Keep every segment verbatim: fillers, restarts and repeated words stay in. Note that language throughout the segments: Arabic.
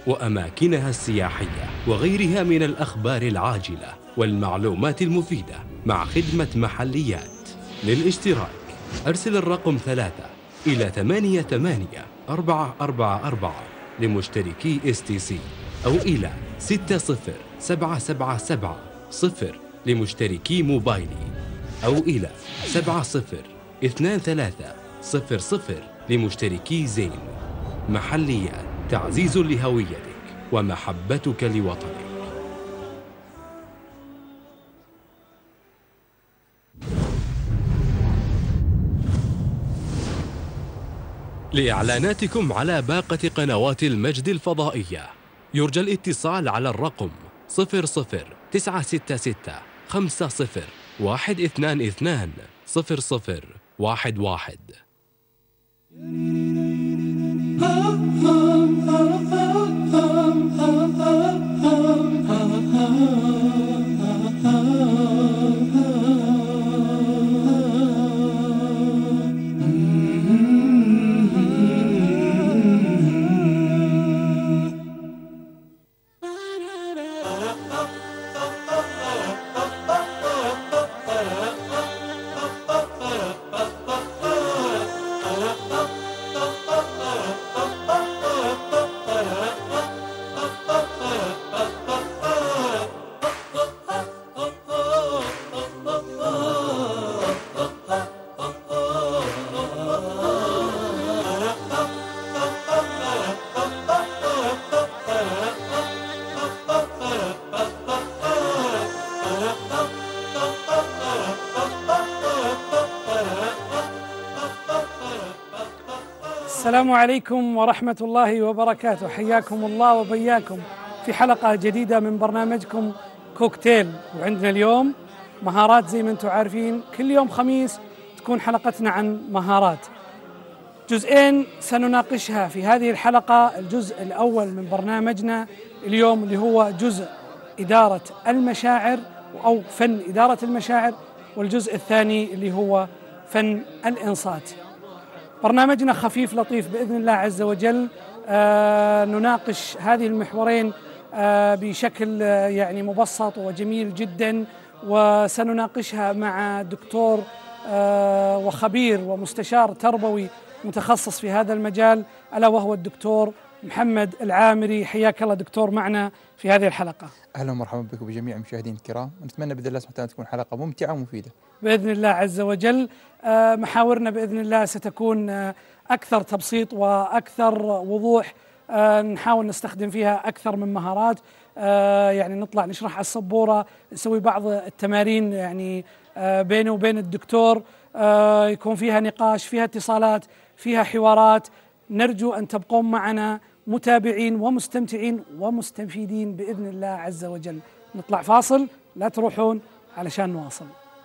وأماكنها السياحية وغيرها من الأخبار العاجلة والمعلومات المفيدة مع خدمة محليات. للاشتراك أرسل الرقم ثلاثة إلى ثمانية ثمانية أربعة أربعة أربعة لمشتركي إس تي سي، أو إلى ستة صفر سبعة سبعة سبعة صفر لمشتركي موبايلي، أو إلى سبعة صفر اثنان ثلاثة صفر صفر لمشتركي زين. محليات، تعزيز لهويتك ومحبتك لوطنك. لإعلاناتكم على باقة قنوات المجد الفضائية يرجى الاتصال على الرقم صفر صفر تسعة ستة ستة خمسة صفر واحد اثنان اثنان صفر صفر واحد واحد. السلام عليكم ورحمة الله وبركاته، حياكم الله وبياكم في حلقة جديدة من برنامجكم كوكتيل. وعندنا اليوم مهارات زي ما انتم عارفين، كل يوم خميس تكون حلقتنا عن مهارات. جزئين سنناقشها في هذه الحلقة. الجزء الأول من برنامجنا اليوم اللي هو جزء إدارة المشاعر أو فن إدارة المشاعر، والجزء الثاني اللي هو فن الإنصات. برنامجنا خفيف لطيف بإذن الله عز وجل. آه نناقش هذه المحورين آه بشكل آه يعني مبسط وجميل جدا، وسنناقشها مع دكتور آه وخبير ومستشار تربوي متخصص في هذا المجال، ألا وهو الدكتور محمد العامري. حياك الله دكتور معنا في هذه الحلقة. أهلا ومرحبا بكم بجميع المشاهدين الكرام، ونتمنى بإذن الله سبحانه وتعالى تكون حلقة ممتعة ومفيدة بإذن الله عز وجل. آه محاورنا بإذن الله ستكون آه أكثر تبسيط وأكثر وضوح، آه نحاول نستخدم فيها أكثر من مهارات. آه يعني نطلع نشرح على السبورة، نسوي بعض التمارين يعني آه بيني وبين الدكتور، آه يكون فيها نقاش، فيها اتصالات، فيها حوارات. نرجو أن تبقون معنا متابعين ومستمتعين ومستفيدين بإذن الله عز وجل. نطلع فاصل، لا تروحون علشان نواصل.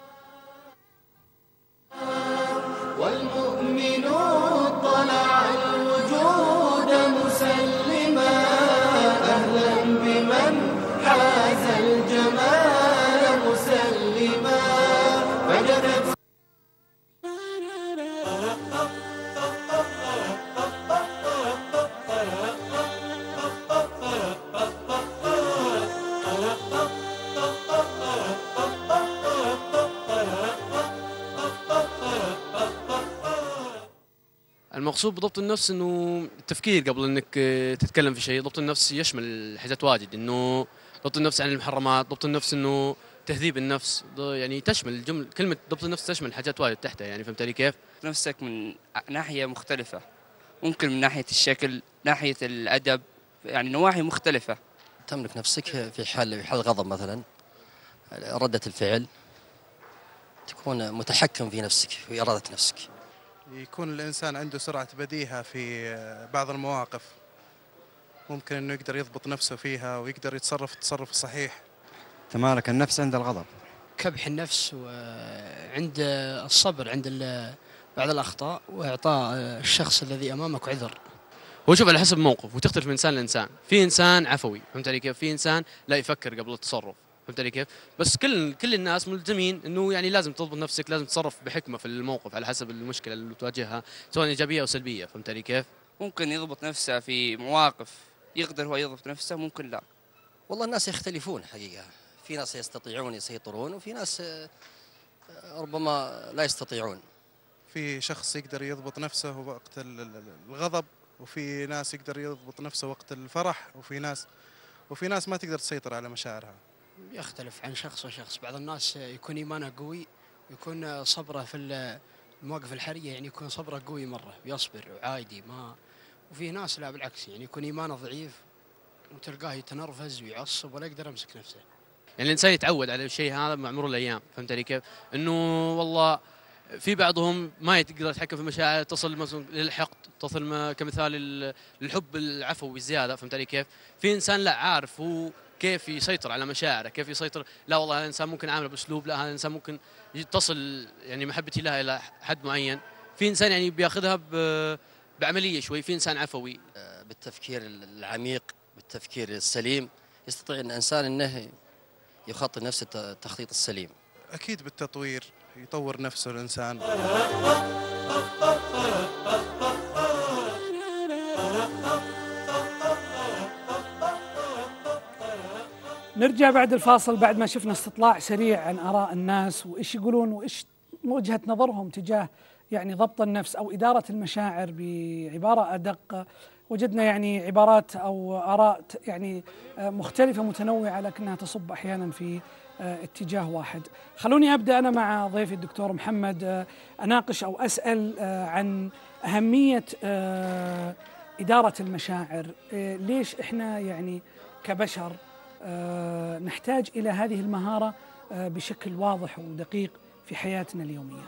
والمؤمنون طلع الوجود مسلما، أهلا بمن حاز الجمال مسلما، فجدت المقصود بضبط النفس انه التفكير قبل انك تتكلم في شيء. ضبط النفس يشمل حاجات واجد، انه ضبط النفس عن المحرمات، ضبط النفس انه تهذيب النفس، يعني تشمل الجمل كلمه ضبط النفس تشمل حاجات واجد تحتها، يعني فهمت علي كيف؟ نفسك من ناحيه مختلفه، ممكن من ناحيه الشكل، ناحيه الادب، يعني نواحي مختلفه. تملك نفسك في حال في حال الغضب مثلا، ردة الفعل، تكون متحكم في نفسك في إرادة نفسك. يكون الإنسان عنده سرعة بديهة في بعض المواقف، ممكن أنه يقدر يضبط نفسه فيها ويقدر يتصرف التصرف الصحيح. تمالك النفس عند الغضب، كبح النفس، وعند الصبر عند بعض الأخطاء، وإعطاء الشخص الذي أمامك عذر. هو شوف على حسب موقف، وتختلف من إنسان لإنسان. في إنسان عفوي، فهمت علي كيف؟ في إنسان لا يفكر قبل التصرف، فهمت علي كيف؟ بس كل كل الناس ملزمين انه يعني لازم تضبط نفسك، لازم تتصرف بحكمه في الموقف على حسب المشكله اللي تواجهها، سواء ايجابيه او سلبيه، فهمت علي كيف؟ ممكن يضبط نفسه في مواقف يقدر هو يضبط نفسه ممكن لا. والله الناس يختلفون حقيقة، في ناس يستطيعون يسيطرون وفي ناس آه، ربما لا يستطيعون. في شخص يقدر يضبط نفسه وقت ال- ال- الغضب، وفي ناس يقدر يضبط نفسه وقت الفرح، وفي ناس وفي ناس ما تقدر تسيطر على مشاعرها. يختلف عن شخص وشخص. بعض الناس يكون إيمانه قوي ويكون صبره في المواقف الحرجة، يعني يكون صبره قوي مرة ويصبر وعادي ما. وفي ناس لا بالعكس، يعني يكون إيمانه ضعيف وتلقاه يتنرفز ويعصب ولا يقدر يمسك نفسه. يعني الانسان يتعود على الشيء هذا مع مرور الايام، فهمت علي كيف؟ انه والله في بعضهم ما يقدر يتحكم في مشاعره، تصل مثلا للحقد، تصل ما- كمثال ال- الحب العفوي الزياده، فهمت علي كيف؟ في انسان لا عارف هو كيف يسيطر على مشاعره، كيف يسيطر. لا والله هذا الانسان ممكن عامله باسلوب، لا هذا الانسان ممكن تصل يعني محبتي لها الى حد معين. في انسان يعني بياخذها ب- بعمليه شوي، في انسان عفوي. آه، بالتفكير العميق، بالتفكير السليم، يستطيع أن الإنسان أنه يخطط نفسه التخطيط السليم. أكيد بالتطوير يطور نفسه الإنسان. نرجع بعد الفاصل بعد ما شفنا استطلاع سريع عن آراء الناس وإيش يقولون وإيش وجهة نظرهم تجاه يعني ضبط النفس أو إدارة المشاعر. بعبارة أدق وجدنا يعني عبارات أو آراء يعني مختلفة متنوعة لكنها تصب أحيانا في اتجاه واحد. خلوني أبدأ أنا مع ضيفي الدكتور محمد، أناقش أو أسأل عن أهمية إدارة المشاعر. ليش إحنا يعني كبشر نحتاج إلى هذه المهارة بشكل واضح ودقيق في حياتنا اليومية؟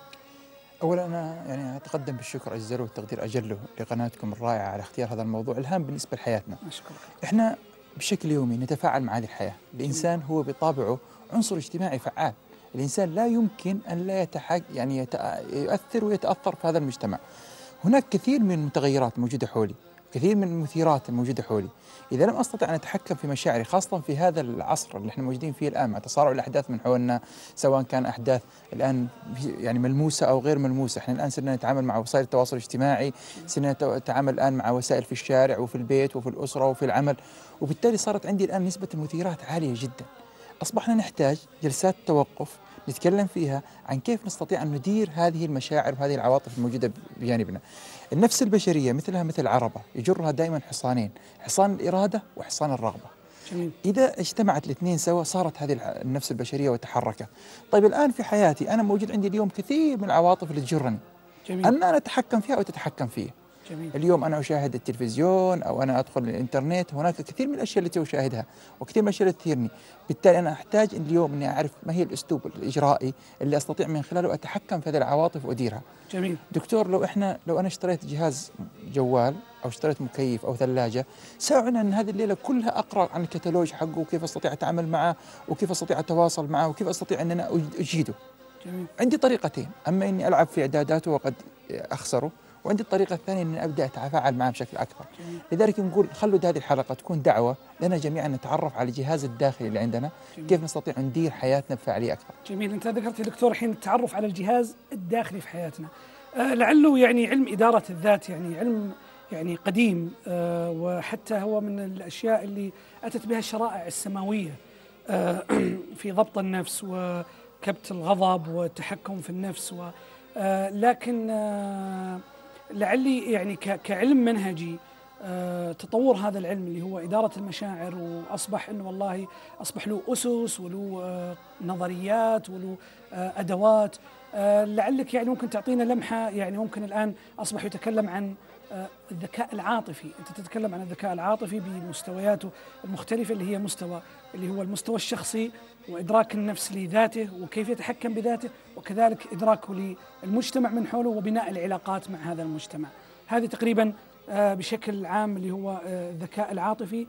أولا أنا يعني أتقدم بالشكر أجزله والتقدير أجله لقناتكم الرائعة على اختيار هذا الموضوع الهام بالنسبة لحياتنا. أشكرك. إحنا بشكل يومي نتفاعل مع هذه الحياة. الإنسان هو بطابعه عنصر اجتماعي فعال. الإنسان لا يمكن أن لا يتحق يعني يؤثر ويتأثر في هذا المجتمع. هناك كثير من المتغيرات موجودة حولي، كثير من المثيرات الموجودة حولي. إذا لم أستطع أن أتحكم في مشاعري، خاصة في هذا العصر اللي احنا موجودين فيه الآن مع تصارع الأحداث من حولنا، سواء كان أحداث الآن يعني ملموسة أو غير ملموسة. احنا الآن صرنا نتعامل مع وسائل التواصل الاجتماعي، صرنا نتعامل الآن مع وسائل في الشارع وفي البيت وفي الأسرة وفي العمل، وبالتالي صارت عندي الآن نسبة المثيرات عالية جدا. أصبحنا نحتاج جلسات توقف نتكلم فيها عن كيف نستطيع أن ندير هذه المشاعر وهذه العواطف الموجودة بجانبنا. النفس البشرية مثلها مثل عربة يجرها دائما حصانين، حصان الإرادة وحصان الرغبة. جميل. إذا اجتمعت الاثنين سوا صارت هذه النفس البشرية وتحركت. طيب الآن في حياتي أنا موجود عندي اليوم كثير من العواطف اللي تجرني، جميل. أن أنا أتحكم فيها أو تتحكم فيها. جميل. اليوم أنا أشاهد التلفزيون أو أنا أدخل الإنترنت، هناك كثير من الأشياء التي أشاهدها وكثير من الأشياء التي تثيرني. بالتالي أنا أحتاج اليوم أني أعرف ما هي الأسلوب الإجرائي اللي أستطيع من خلاله أتحكم في هذه العواطف وأديرها. جميل. دكتور، لو إحنا لو أنا اشتريت جهاز جوال أو اشتريت مكيف أو ثلاجة، سأعلن أن هذه الليلة كلها أقرأ عن الكتالوج حقه وكيف أستطيع أتعامل معه وكيف أستطيع أتواصل معه وكيف أستطيع أن أنا أجيده. جميل. عندي طريقتين، أما إني ألعب في إعداداته وقد أخسره، وعندي الطريقة الثانية أن أبدأ أتفاعل معه بشكل أكبر. جميل. لذلك نقول خلوا هذه الحلقة تكون دعوة لنا جميعا نتعرف على الجهاز الداخلي اللي عندنا. جميل. كيف نستطيع ندير حياتنا بفاعلية أكثر. جميل. أنت ذكرت يا دكتور الحين التعرف على الجهاز الداخلي في حياتنا. آه لعله يعني علم إدارة الذات يعني علم يعني قديم، آه وحتى هو من الأشياء اللي أتت بها الشرائع السماوية آه في ضبط النفس وكبت الغضب والتحكم في النفس و آه لكن آه لعلي يعني كعلم منهجي آه تطور هذا العلم اللي هو إدارة المشاعر، وأصبح أنه والله أصبح له أسس وله آه نظريات وله آه أدوات. آه لعلك يعني ممكن تعطينا لمحة، يعني ممكن الآن أصبح يتكلم عن آه الذكاء العاطفي. أنت تتكلم عن الذكاء العاطفي بمستوياته المختلفة اللي هي مستوى اللي هو المستوى الشخصي وإدراك النفس لذاته وكيف يتحكم بذاته، وكذلك إدراكه للمجتمع من حوله وبناء العلاقات مع هذا المجتمع. هذه تقريبا آه بشكل عام اللي هو آه الذكاء العاطفي.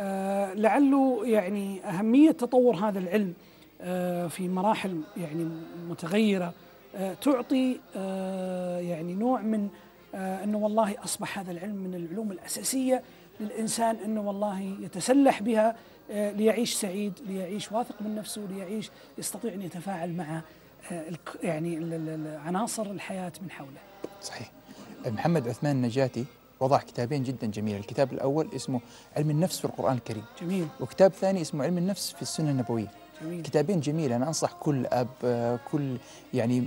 آه لعله يعني أهمية تطور هذا العلم آه في مراحل يعني متغيرة آه تعطي آه يعني نوع من آه أنه والله أصبح هذا العلم من العلوم الأساسية للإنسان، أنه والله يتسلح بها آه ليعيش سعيد، ليعيش واثق من نفسه، ليعيش يستطيع أن يتفاعل مع آه يعني عناصر الحياة من حوله. صحيح. محمد عثمان النجاتي وضع كتابين جدا جميل. الكتاب الأول اسمه علم النفس في القرآن الكريم، جميل. وكتاب ثاني اسمه علم النفس في السنة النبوية. جميل. كتابين جميل. أنا أنصح كل أب، كل يعني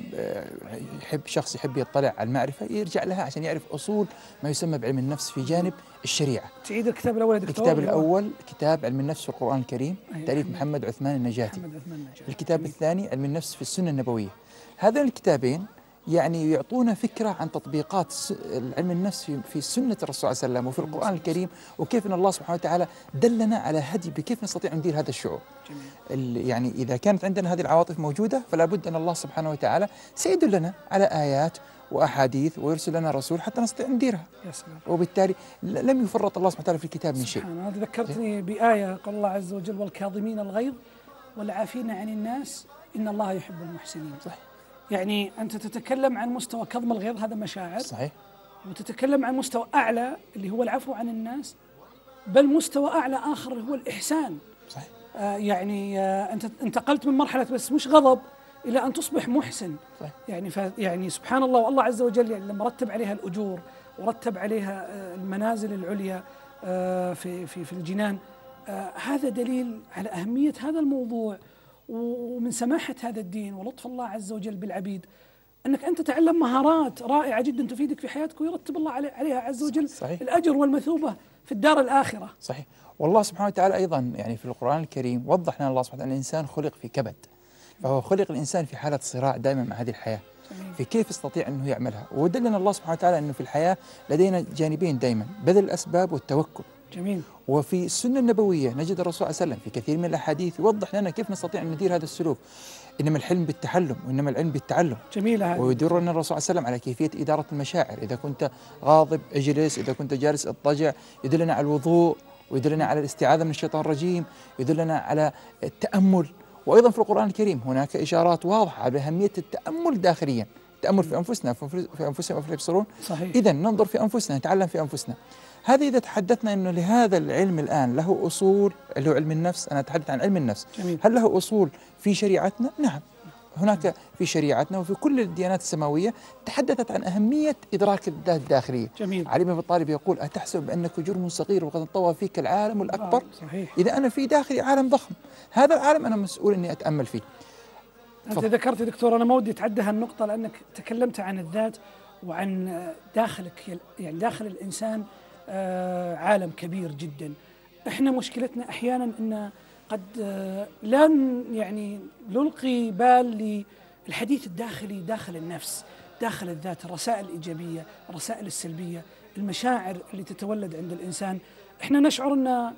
يحب شخص يحب يطلع على المعرفة يرجع لها عشان يعرف أصول ما يسمى بعلم النفس في جانب الشريعة. تعيد الكتاب الأول يا دكتور؟ الكتاب الأول كتاب علم النفس في القرآن الكريم، تأليف محمد عثمان النجاتي. محمد عثمان النجاتي. الكتاب جميل. الثاني علم النفس في السنة النبوية. هذين الكتابين يعني يعطونا فكرة عن تطبيقات علم النفس في سنة الرسول صلى الله عليه وسلم وفي القرآن الكريم، وكيف أن الله سبحانه وتعالى دلنا على هدي بكيف نستطيع أن ندير هذا الشعور. جميل. يعني إذا كانت عندنا هذه العواطف موجودة فلا بد أن الله سبحانه وتعالى سيدلنا على آيات وأحاديث ويرسل لنا رسول حتى نستطيع نديرها. يا سلام. وبالتالي لم يفرط الله سبحانه وتعالى في الكتاب من شيء. سبحان الله. ذكرتني بآية قال الله عز وجل: والكاظمين الغيظ والعافين عن الناس إن الله يحب المحسنين. صحيح. يعني أنت تتكلم عن مستوى كظم الغيظ، هذا مشاعر. صحيح. وتتكلم عن مستوى أعلى اللي هو العفو عن الناس، بل مستوى أعلى آخر هو الإحسان. صحيح. آه يعني آه أنت انتقلت من مرحلة بس مش غضب إلى أن تصبح محسن. صحيح. يعني يعني سبحان الله، والله عز وجل يعني لما رتب عليها الأجور ورتب عليها آه المنازل العليا آه في في في الجنان، آه هذا دليل على أهمية هذا الموضوع ومن سماحة هذا الدين ولطف الله عز وجل بالعبيد، أنك أنت تتعلم مهارات رائعة جدا تفيدك في حياتك ويرتب الله عليها عز وجل. صحيح. الأجر والمثوبة في الدار الآخرة. صحيح. والله سبحانه وتعالى أيضا يعني في القرآن الكريم وضح لنا الله سبحانه وتعالى أن الإنسان خلق في كبد، فهو خلق الإنسان في حالة صراع دائما مع هذه الحياة. جميل. في كيف يستطيع أنه يعملها، ودلنا الله سبحانه وتعالى أنه في الحياة لدينا جانبين دائما، بذل الأسباب والتوكل. جميل. وفي السنة النبوية نجد الرسول صلى الله عليه وسلم في كثير من الأحاديث يوضح لنا كيف نستطيع أن ندير هذا السلوك. إنما الحلم بالتحلم وإنما العلم بالتعلم. جميل هذا. ويدر لنا الرسول صلى الله عليه وسلم على كيفية إدارة المشاعر، إذا كنت غاضب اجلس، إذا كنت جالس اضطجع، يدلنا على الوضوء، ويدلنا على الاستعاذة من الشيطان الرجيم، يدلنا على التأمل. وأيضا في القرآن الكريم هناك إشارات واضحة على أهمية التأمل داخليا، التأمل في أنفسنا في أنفسهم أفلا يبصرون. صحيح. إذا ننظر في أنفسنا، نتعلم في أنفسنا. هذا إذا تحدثنا أنه لهذا العلم الآن له أصول، اللي هو علم النفس، أنا أتحدث عن علم النفس. جميل. هل له أصول في شريعتنا؟ نعم، هناك في شريعتنا وفي كل الديانات السماوية تحدثت عن أهمية إدراك الذات الداخلية. جميل. علي بن أبي طالب يقول: أتحسب أنك جرم صغير وقد انطوى فيك العالم الأكبر؟ صحيح. إذا أنا في داخلي عالم ضخم، هذا العالم أنا مسؤول أني أتأمل فيه. أنت ذكرت دكتور، أنا ما ودي أتعدى هالنقطة لأنك تكلمت عن الذات وعن داخلك، يعني داخل الإنسان عالم كبير جدا. إحنا مشكلتنا أحيانا أن قد لا يعني نلقي بال للحديث الداخلي داخل النفس، داخل الذات، الرسائل الإيجابية، الرسائل السلبية، المشاعر اللي تتولد عند الإنسان. إحنا نشعر أن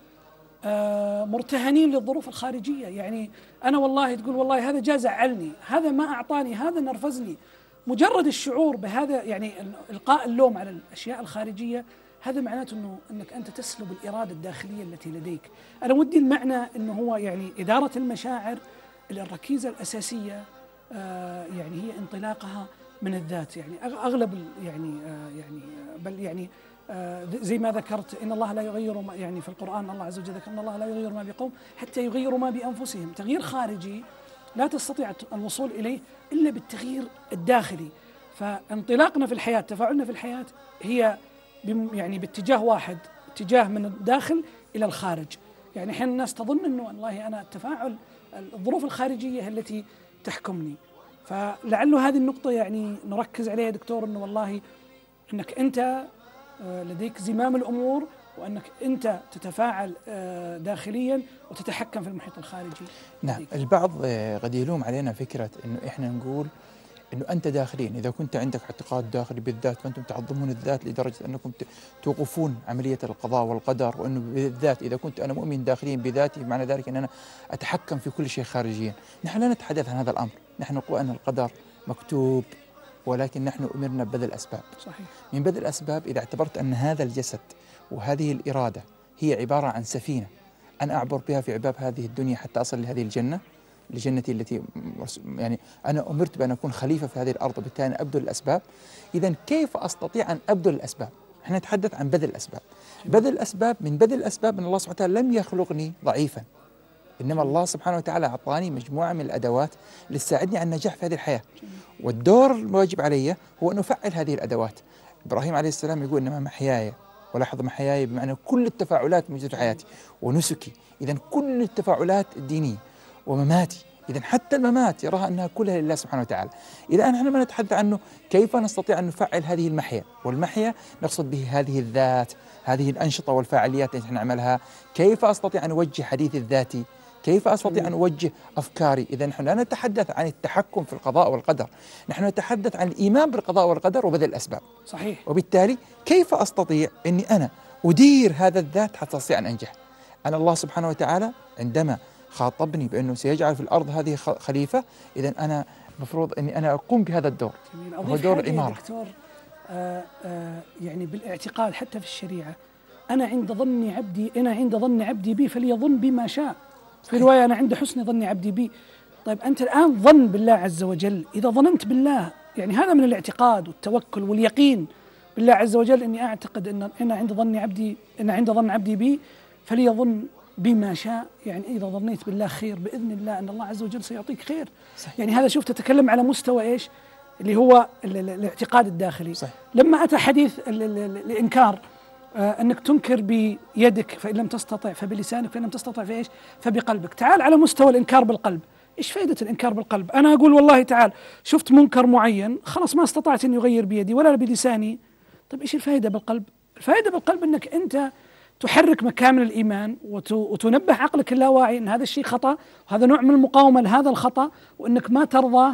مرتهنين للظروف الخارجية، يعني أنا والله تقول والله هذا جاء زعلني، هذا ما أعطاني، هذا نرفزني. مجرد الشعور بهذا، يعني إلقاء اللوم على الأشياء الخارجية، هذا معناته أنه أنك أنت تسلب الإرادة الداخلية التي لديك. أنا ودي المعنى أنه هو يعني إدارة المشاعر، الركيزة الأساسية آه يعني هي انطلاقها من الذات. يعني أغلب يعني آه يعني بل يعني آه زي ما ذكرت، إن الله لا يغير ما، يعني في القرآن الله عز وجل ذكر إن الله لا يغير ما بقوم حتى يغيروا ما بأنفسهم. تغيير خارجي لا تستطيع الوصول إليه إلا بالتغيير الداخلي. فانطلاقنا في الحياة، تفاعلنا في الحياة هي يعني باتجاه واحد، اتجاه من الداخل إلى الخارج. يعني حين الناس تظن أنه والله أنا التفاعل الظروف الخارجية التي تحكمني. فلعله هذه النقطة يعني نركز عليها دكتور، أنه والله أنك أنت لديك زمام الأمور، وأنك أنت تتفاعل داخليا وتتحكم في المحيط الخارجي. نعم. البعض قد يلوم علينا فكرة أنه إحنا نقول أنه أنت داخليا إذا كنت عندك اعتقاد داخلي بالذات فأنتم تعظمون الذات لدرجة أنكم توقفون عملية القضاء والقدر، وأنه بالذات إذا كنت أنا مؤمن داخليا بذاتي معنى ذلك أن أنا أتحكم في كل شيء خارجيا. نحن لا نتحدث عن هذا الأمر، نحن نقول أن القدر مكتوب، ولكن نحن أمرنا ببذل الأسباب. صحيح. من بذل الأسباب إذا اعتبرت أن هذا الجسد وهذه الإرادة هي عبارة عن سفينة أنا أعبر بها في عباب هذه الدنيا حتى أصل لهذه الجنة، لجنتي التي يعني أنا أمرت بأن أكون خليفة في هذه الأرض، وبالتالي أنا أبذل الأسباب. إذن كيف أستطيع أن أبذل الأسباب؟ احنا نتحدث عن بذل الأسباب. بذل الأسباب، من بذل الأسباب أن الله سبحانه وتعالى لم يخلقني ضعيفا، إنما الله سبحانه وتعالى أعطاني مجموعة من الأدوات لتساعدني على النجاح في هذه الحياة. والدور الواجب علي هو أن أفعل هذه الأدوات. إبراهيم عليه السلام يقول إنما محياي، ولاحظ محياي بمعنى كل التفاعلات موجودة في حياتي، ونسكي إذا كل التفاعلات الدينية، ومماتي إذا حتى الممات يراها أنها كلها لله سبحانه وتعالى. إذا نحن ما نتحدث عنه كيف نستطيع أن نفعل هذه المحيا، والمحيا نقصد به هذه الذات، هذه الأنشطة والفعاليات التي نعملها. كيف أستطيع أن أوجه حديثي الذاتي؟ كيف أستطيع أن أوجه أفكاري؟ إذا نحن لا نتحدث عن التحكم في القضاء والقدر، نحن نتحدث عن الإيمان بالقضاء والقدر وبذل الأسباب. صحيح. وبالتالي كيف أستطيع أني أنا أدير هذا الذات حتى أستطيع أن أنجح؟ أنا الله سبحانه وتعالى عندما خاطبني بأنه سيجعل في الأرض هذه خليفة، إذا أنا مفروض أني أنا أقوم بهذا الدور، هو دور الإمارة. دكتور آه آه يعني بالاعتقاد حتى في الشريعة، أنا عند ظن عبدي أنا عند ظن عبدي بي فليظن بما شاء. في رواية أنا عند حسن ظن عبدي بي. طيب أنت الآن ظن بالله عز وجل، إذا ظننت بالله يعني هذا من الاعتقاد والتوكل واليقين بالله عز وجل، إني أعتقد أن أنا عند ظن عبدي أنا عند ظن عبدي بي فليظن بما شاء. يعني إذا ظنيت بالله خير بإذن الله أن الله عز وجل سيعطيك خير. صحيح. يعني هذا شوف تتكلم على مستوى إيش اللي هو الاعتقاد الداخلي. صحيح. لما أتى حديث الإنكار آه أنك تنكر بيدك فإن لم تستطع فبلسانك فإن لم تستطع فإيش فبقلبك. تعال على مستوى الإنكار بالقلب. إيش فائدة الإنكار بالقلب؟ أنا أقول والله تعال شفت منكر معين خلاص ما استطعت أن يغير بيدي ولا بلساني. طيب إيش الفائدة بالقلب؟ الفائدة بالقلب أنك أنت تحرك مكامن الإيمان وتنبه عقلك اللاواعي أن هذا الشيء خطأ، وهذا نوع من المقاومة لهذا الخطأ، وأنك ما ترضاه.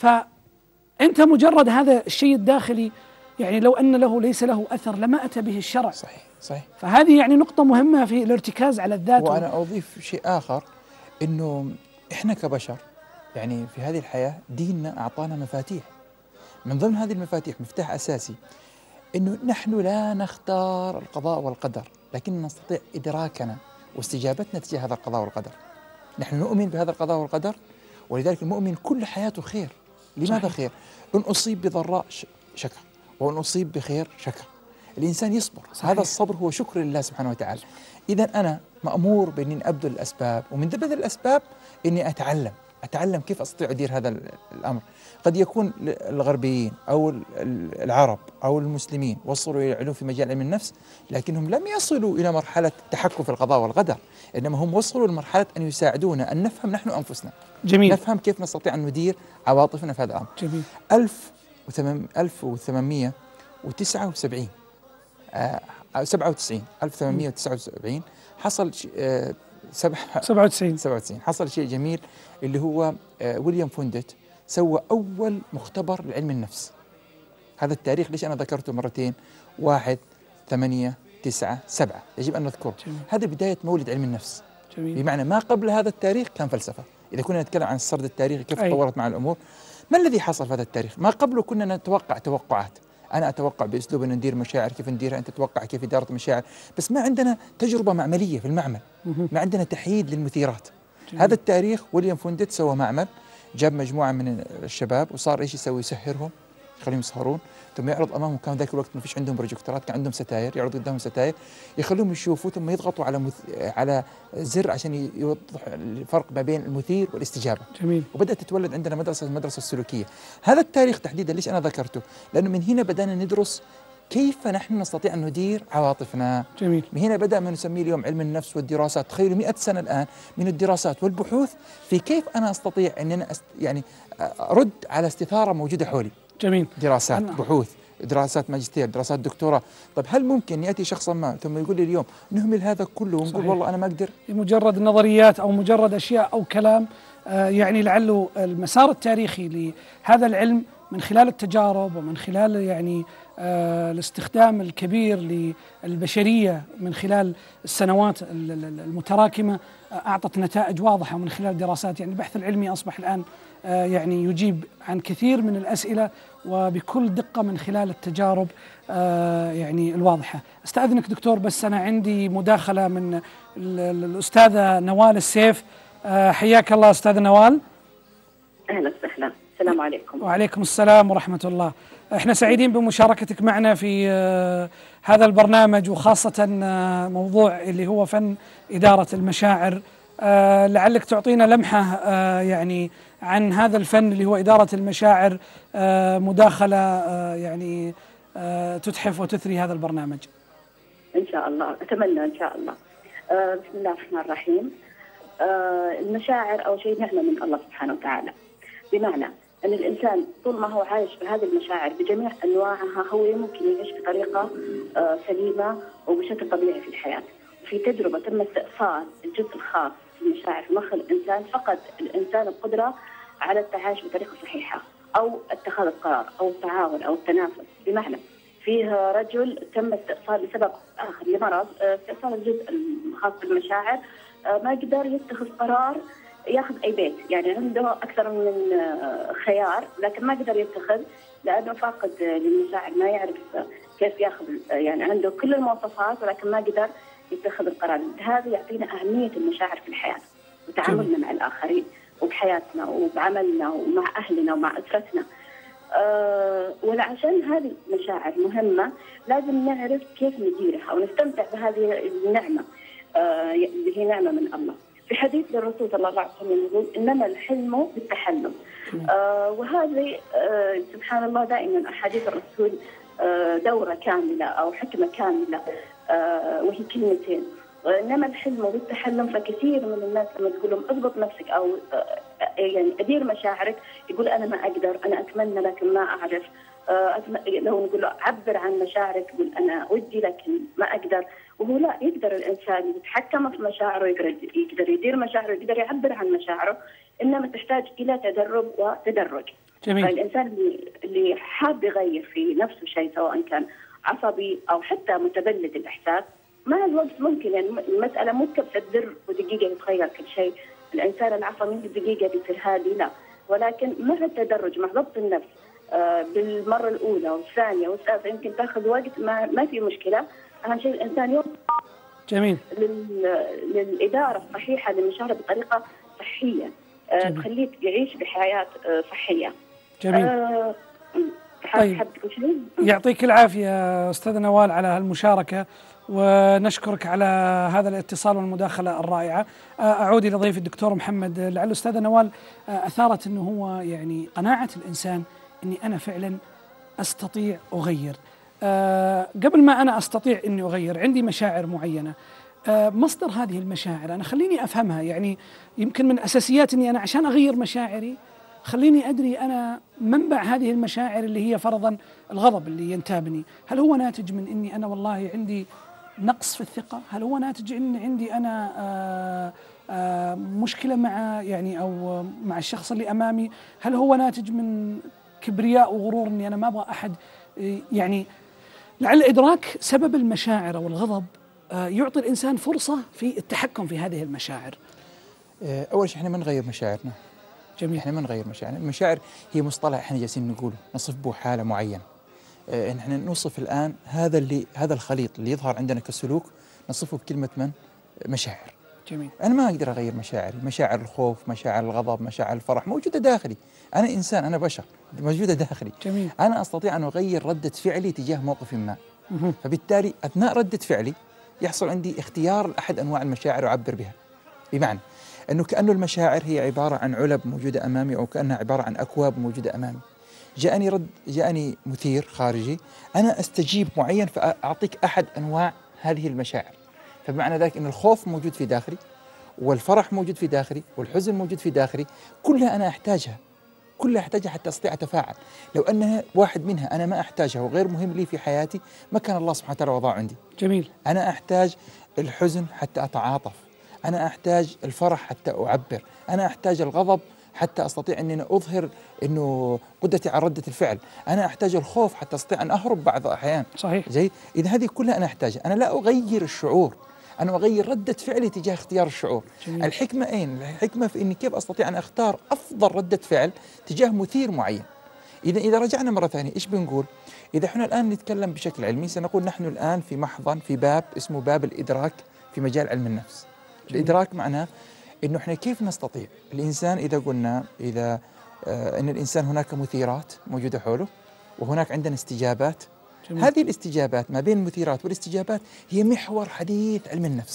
فأنت مجرد هذا الشيء الداخلي يعني لو أن له ليس له أثر لما أتى به الشرع. صحيح صحيح. فهذه يعني نقطة مهمة في الارتكاز على الذات. وأنا أضيف شيء آخر، أنه إحنا كبشر يعني في هذه الحياة ديننا أعطانا مفاتيح. من ضمن هذه المفاتيح مفتاح أساسي أنه نحن لا نختار القضاء والقدر، لكن نستطيع إدراكنا واستجابتنا تجاه هذا القضاء والقدر. نحن نؤمن بهذا القضاء والقدر، ولذلك المؤمن كل حياته خير. لماذا صحيح. خير؟ إن أصيب بضراء شكر، وإن أصيب بخير شكر. الإنسان يصبر. صحيح. هذا الصبر هو شكر لله سبحانه وتعالى. إذا أنا مأمور بأني أبذل الأسباب، ومن بذل الأسباب أني أتعلم أتعلم كيف أستطيع أدير هذا الأمر. قد يكون الغربيين أو العرب أو المسلمين وصلوا إلى العلوم في مجال علم النفس، لكنهم لم يصلوا إلى مرحلة التحكم في القضاء والقدر، إنما هم وصلوا لمرحلة أن يساعدونا أن نفهم نحن أنفسنا. جميل. نفهم كيف نستطيع أن ندير عواطفنا في هذا الأمر. جميل. ألف وثمانمئة وتسعة وسبعين آه سبعة وتسعين ألف وثمانمئة وتسعة وسبعين حصل آه سبعة وتسعين سبعة وتسعين حصل شيء جميل، اللي هو آه ويليام فوندت سوى أول مختبر لعلم النفس. هذا التاريخ ليش أنا ذكرته مرتين؟ واحد ثمانية تسعة سبعة يجب أن نذكره. هذا بداية مولد علم النفس. جميل. بمعنى ما قبل هذا التاريخ كان فلسفة. إذا كنا نتكلم عن السرد التاريخي كيف تطورت مع الأمور، ما الذي حصل في هذا التاريخ؟ ما قبله كنا نتوقع توقعات. أنا أتوقع بأسلوب أن ندير مشاعر كيف نديرها، أنت تتوقع كيف إدارة المشاعر، بس ما عندنا تجربة معملية في المعمل، ما عندنا تحييد للمثيرات. جميل. هذا التاريخ ويليام فوندت سوى معمل، جاب مجموعة من الشباب وصار إيش يسوي؟ يسهرهم، يخليهم يسهرون، ثم يعرض أمامهم، كان ذاك الوقت ما فيش عندهم بروجيكتورات، كان عندهم ستاير، يعرض قدامهم ستاير يخليهم يشوفوا، ثم يضغطوا على مث... على زر عشان يوضح الفرق ما بين المثير والاستجابة. جميل. وبدأت تتولد عندنا مدرسة المدرسة السلوكية. هذا التاريخ تحديدا ليش أنا ذكرته؟ لأنه من هنا بدأنا ندرس كيف نحن نستطيع أن ندير عواطفنا. جميل. من هنا بدأ ما نسميه اليوم علم النفس والدراسات. تخيلوا مئة سنة الآن من الدراسات والبحوث في كيف أنا أستطيع أن أنا أست... يعني أرد على استثارة موجودة حولي. جميل. دراسات أنا. بحوث، دراسات ماجستير، دراسات دكتوراه. طيب هل ممكن يأتي شخص ما ثم يقول لي اليوم نهمل هذا كله ونقول صحيح. والله أنا ما أقدر؟ مجرد نظريات أو مجرد أشياء أو كلام. آه يعني لعله المسار التاريخي لهذا العلم من خلال التجارب ومن خلال يعني آه الاستخدام الكبير للبشرية من خلال السنوات المتراكمة آه أعطت نتائج واضحة من خلال دراسات. يعني البحث العلمي أصبح الآن آه يعني يجيب عن كثير من الأسئلة وبكل دقة من خلال التجارب آه يعني الواضحة. استأذنك دكتور، بس أنا عندي مداخلة من الأستاذة نوال السيف. آه حياك الله أستاذ نوال. أهلا وسهلا. السلام عليكم. وعليكم السلام ورحمة الله. احنا سعيدين بمشاركتك معنا في آه هذا البرنامج، وخاصة آه موضوع اللي هو فن إدارة المشاعر. آه لعلك تعطينا لمحة آه يعني عن هذا الفن اللي هو إدارة المشاعر، آه مداخلة آه يعني آه، تتحف وتثري هذا البرنامج. إن شاء الله، أتمنى إن شاء الله. آه، بسم الله الرحمن الرحيم. آه، المشاعر أول شيء نعمة من الله سبحانه وتعالى، بمعنى أن الإنسان طول ما هو عايش بهذه المشاعر بجميع أنواعها هو ممكن يعيش بطريقة آه، سليمة وبشكل طبيعي في الحياة. في تجربة تم استئصال الجزء الخاص في المشاعر في مخ الإنسان، فقد الإنسان القدرة على التعايش بطريقة صحيحة أو اتخاذ القرار أو التعاون أو التنافس. بمعنى فيه رجل تم استئصال لسبب آخر لمرض، استئصال الجزء الخاص بالمشاعر، ما قدر يتخذ قرار ياخذ أي بيت، يعني عنده أكثر من خيار لكن ما قدر يتخذ لأنه فاقد للمشاعر، ما يعرف كيف ياخذ، يعني عنده كل المواصفات ولكن ما قدر يتخذ القرار. هذا يعطينا أهمية المشاعر في الحياة وتعاملنا مع الآخرين وبحياتنا وبعملنا ومع أهلنا ومع أسرتنا. أه وعشان هذه المشاعر مهمة لازم نعرف كيف نديرها ونستمتع بهذه النعمة، أه اللي هي نعمة من الله. في حديث للرسول صلى الله عليه وسلم يقول إنما الحلم بالتحلم. أه وهذه أه سبحان الله دائما أحاديث الرسول أه دورة كاملة أو حكمة كاملة، أه وهي كلمتين، إنما الحلم بالتحلم. فكثير من الناس لما تقول لهم اضبط نفسك أو يعني أدير مشاعرك يقول أنا ما أقدر، أنا أتمنى لكن ما أعرف. لو نقول له عبر عن مشاعرك يقول أنا ودي لكن ما أقدر. وهو لا، يقدر الإنسان يتحكم في مشاعره، يقدر يقدر يدير مشاعره، يقدر يعبر عن مشاعره، إنما تحتاج إلى تدرب وتدرج. جميل. فالإنسان اللي اللي حاب يغير في نفسه شيء سواء كان عصبي أو حتى متبلد الإحساس، مع الوقت ممكن، يعني المسألة مو بتدر ودقيقة يتغير كل شيء. الإنسان العصبي بدقيقة بيصير هادي، لا، ولكن مع التدرج مع ضبط النفس آه بالمرة الأولى والثانية والثالثة يمكن تأخذ وقت، ما ما في مشكلة. أهم شيء الإنسان يوصل جميل للإدارة الصحيحة للمشاعر بطريقة صحية آه تخليك يعيش بحياة آه صحية. جميل. آه طيب يعطيك العافية أستاذ نوال على هالمشاركة، ونشكرك على هذا الاتصال والمداخلة الرائعة. أعود إلى ضيف الدكتور محمد. لعل أستاذ نوال أثارت أنه هو يعني قناعة الإنسان أني أنا فعلا أستطيع أغير. أه قبل ما أنا أستطيع أني أغير عندي مشاعر معينة، أه مصدر هذه المشاعر أنا خليني أفهمها. يعني يمكن من أساسيات أني أنا عشان أغير مشاعري خليني أدري أنا منبع هذه المشاعر اللي هي فرضا الغضب اللي ينتابني، هل هو ناتج من أني أنا والله عندي نقص في الثقة؟ هل هو ناتج أن عندي أنا آآ آآ مشكلة مع يعني أو مع الشخص اللي أمامي؟ هل هو ناتج من كبرياء وغرور أني أنا ما أبغى أحد؟ يعني لعل إدراك سبب المشاعر أو الغضب يعطي الإنسان فرصة في التحكم في هذه المشاعر. أول شيء إحنا ما نغير مشاعرنا. جميل. إحنا ما نغير مشاعرنا. المشاعر هي مصطلح إحنا جالسين نقوله نصف به حالة معينة. إحنا نوصف الآن هذا اللي هذا الخليط اللي يظهر عندنا كسلوك نصفه بكلمة من؟ مشاعر. جميل. أنا ما أقدر أغير مشاعري، مشاعر الخوف، مشاعر الغضب، مشاعر الفرح موجودة داخلي. أنا إنسان، أنا بشر، موجودة داخلي. جميل. أنا أستطيع أن أغير ردة فعلي تجاه موقف ما. فبالتالي أثناء ردة فعلي يحصل عندي اختيار لأحد أنواع المشاعر أعبر بها. بمعنى أنه كأنه المشاعر هي عبارة عن علب موجودة أمامي أو كأنها عبارة عن أكواب موجودة أمامي. جاءني رد جاءني مثير خارجي، أنا أستجيب معين فأعطيك أحد أنواع هذه المشاعر. فبمعنى ذلك أن الخوف موجود في داخلي، والفرح موجود في داخلي، والحزن موجود في داخلي، كلها أنا أحتاجها، كلها أحتاجها حتى أستطيع أتفاعل. لو أنها واحد منها أنا ما أحتاجها وغير مهم لي في حياتي ما كان الله سبحانه وتعالى وضعه عندي. جميل. أنا أحتاج الحزن حتى أتعاطف، أنا أحتاج الفرح حتى أعبر، أنا أحتاج الغضب حتى أستطيع أن أظهر أنه قدرتي على ردة الفعل، أنا أحتاج الخوف حتى أستطيع أن أهرب بعض الأحيان. صحيح. جيد. إذا هذه كلها أنا أحتاجها، أنا لا أغير الشعور، أنا أغير ردة فعلي تجاه اختيار الشعور. جميل. الحكمة أين؟ الحكمة في إني كيف أستطيع أن أختار أفضل ردة فعل تجاه مثير معين. إذا إذا رجعنا مرة ثانية إيش بنقول؟ إذا إحنا الآن نتكلم بشكل علمي سنقول نحن الآن في محضن في باب اسمه باب الإدراك في مجال علم النفس. جميل. الإدراك معناه إنه إحنا كيف نستطيع الإنسان إذا قلنا إذا آه إن الإنسان هناك مثيرات موجودة حوله وهناك عندنا استجابات. جميل. هذه الاستجابات ما بين المثيرات والاستجابات هي محور حديث علم النفس.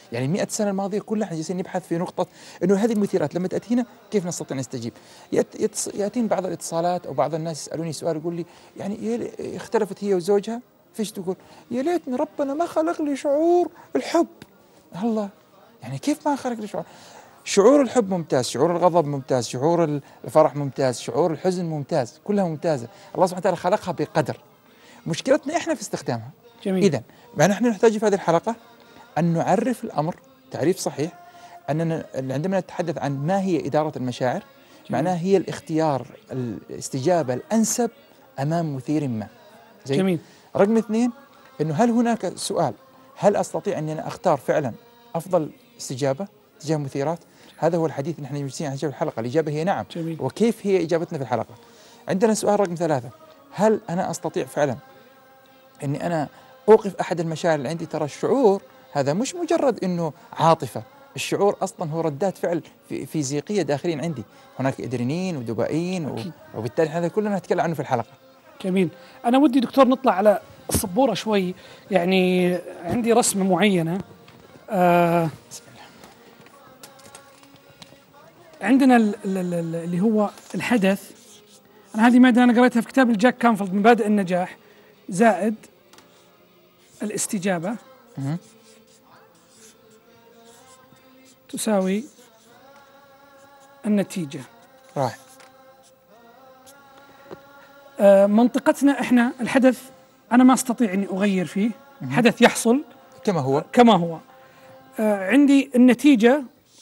يعني مئة سنة الماضية كلها احنا جالسين نبحث في نقطة انه هذه المثيرات لما تأتي هنا كيف نستطيع أن نستجيب. يأتين بعض الاتصالات او بعض الناس يسألوني سؤال يقول لي يعني اختلفت هي وزوجها، فيش تقول؟ يا ليتني ربنا ما خلق لي شعور الحب. الله، يعني كيف ما خلق لي شعور؟ شعور الحب ممتاز، شعور الغضب ممتاز، شعور الفرح ممتاز، شعور الحزن ممتاز، كلها ممتازة. الله سبحانه وتعالى خلقها بقدر، مشكلتنا احنا في استخدامها. جميل. إذن ما نحن نحتاج في هذه الحلقة أن نعرف الأمر تعريف صحيح، أننا عندما نتحدث عن ما هي إدارة المشاعر، معناها هي الاختيار الاستجابة الأنسب أمام مثير ما. زي. جميل. رقم اثنين، أنه هل هناك سؤال، هل أستطيع أن أنا أختار فعلا أفضل استجابة تجاه مثيرات؟ هذا هو الحديث اللي نحن جالسين عن الحلقة. الإجابة هي نعم. جميل. وكيف هي إجابتنا في الحلقة؟ عندنا سؤال رقم ثلاثة، هل أنا أستطيع فعلا أني أنا أوقف أحد المشاعر اللي عندي؟ ترى الشعور هذا مش مجرد أنه عاطفة، الشعور أصلا هو ردات فعل فيزيقية داخلين عندي، هناك إدرينين ودوبائين، وبالتالي هذا كلنا نتكلم عنه في الحلقة. جميل. أنا ودي دكتور نطلع على السبورة شوي، يعني عندي رسمة معينة. آه عندنا اللي هو الحدث، أنا هذه مادة أنا قريتها في كتاب الجاك كانفيلد مبادئ النجاح، زائد الاستجابة م- تساوي النتيجة. راح آه منطقتنا إحنا الحدث أنا ما أستطيع أني أغير فيه، م- حدث يحصل كما هو كما هو. آه عندي النتيجة،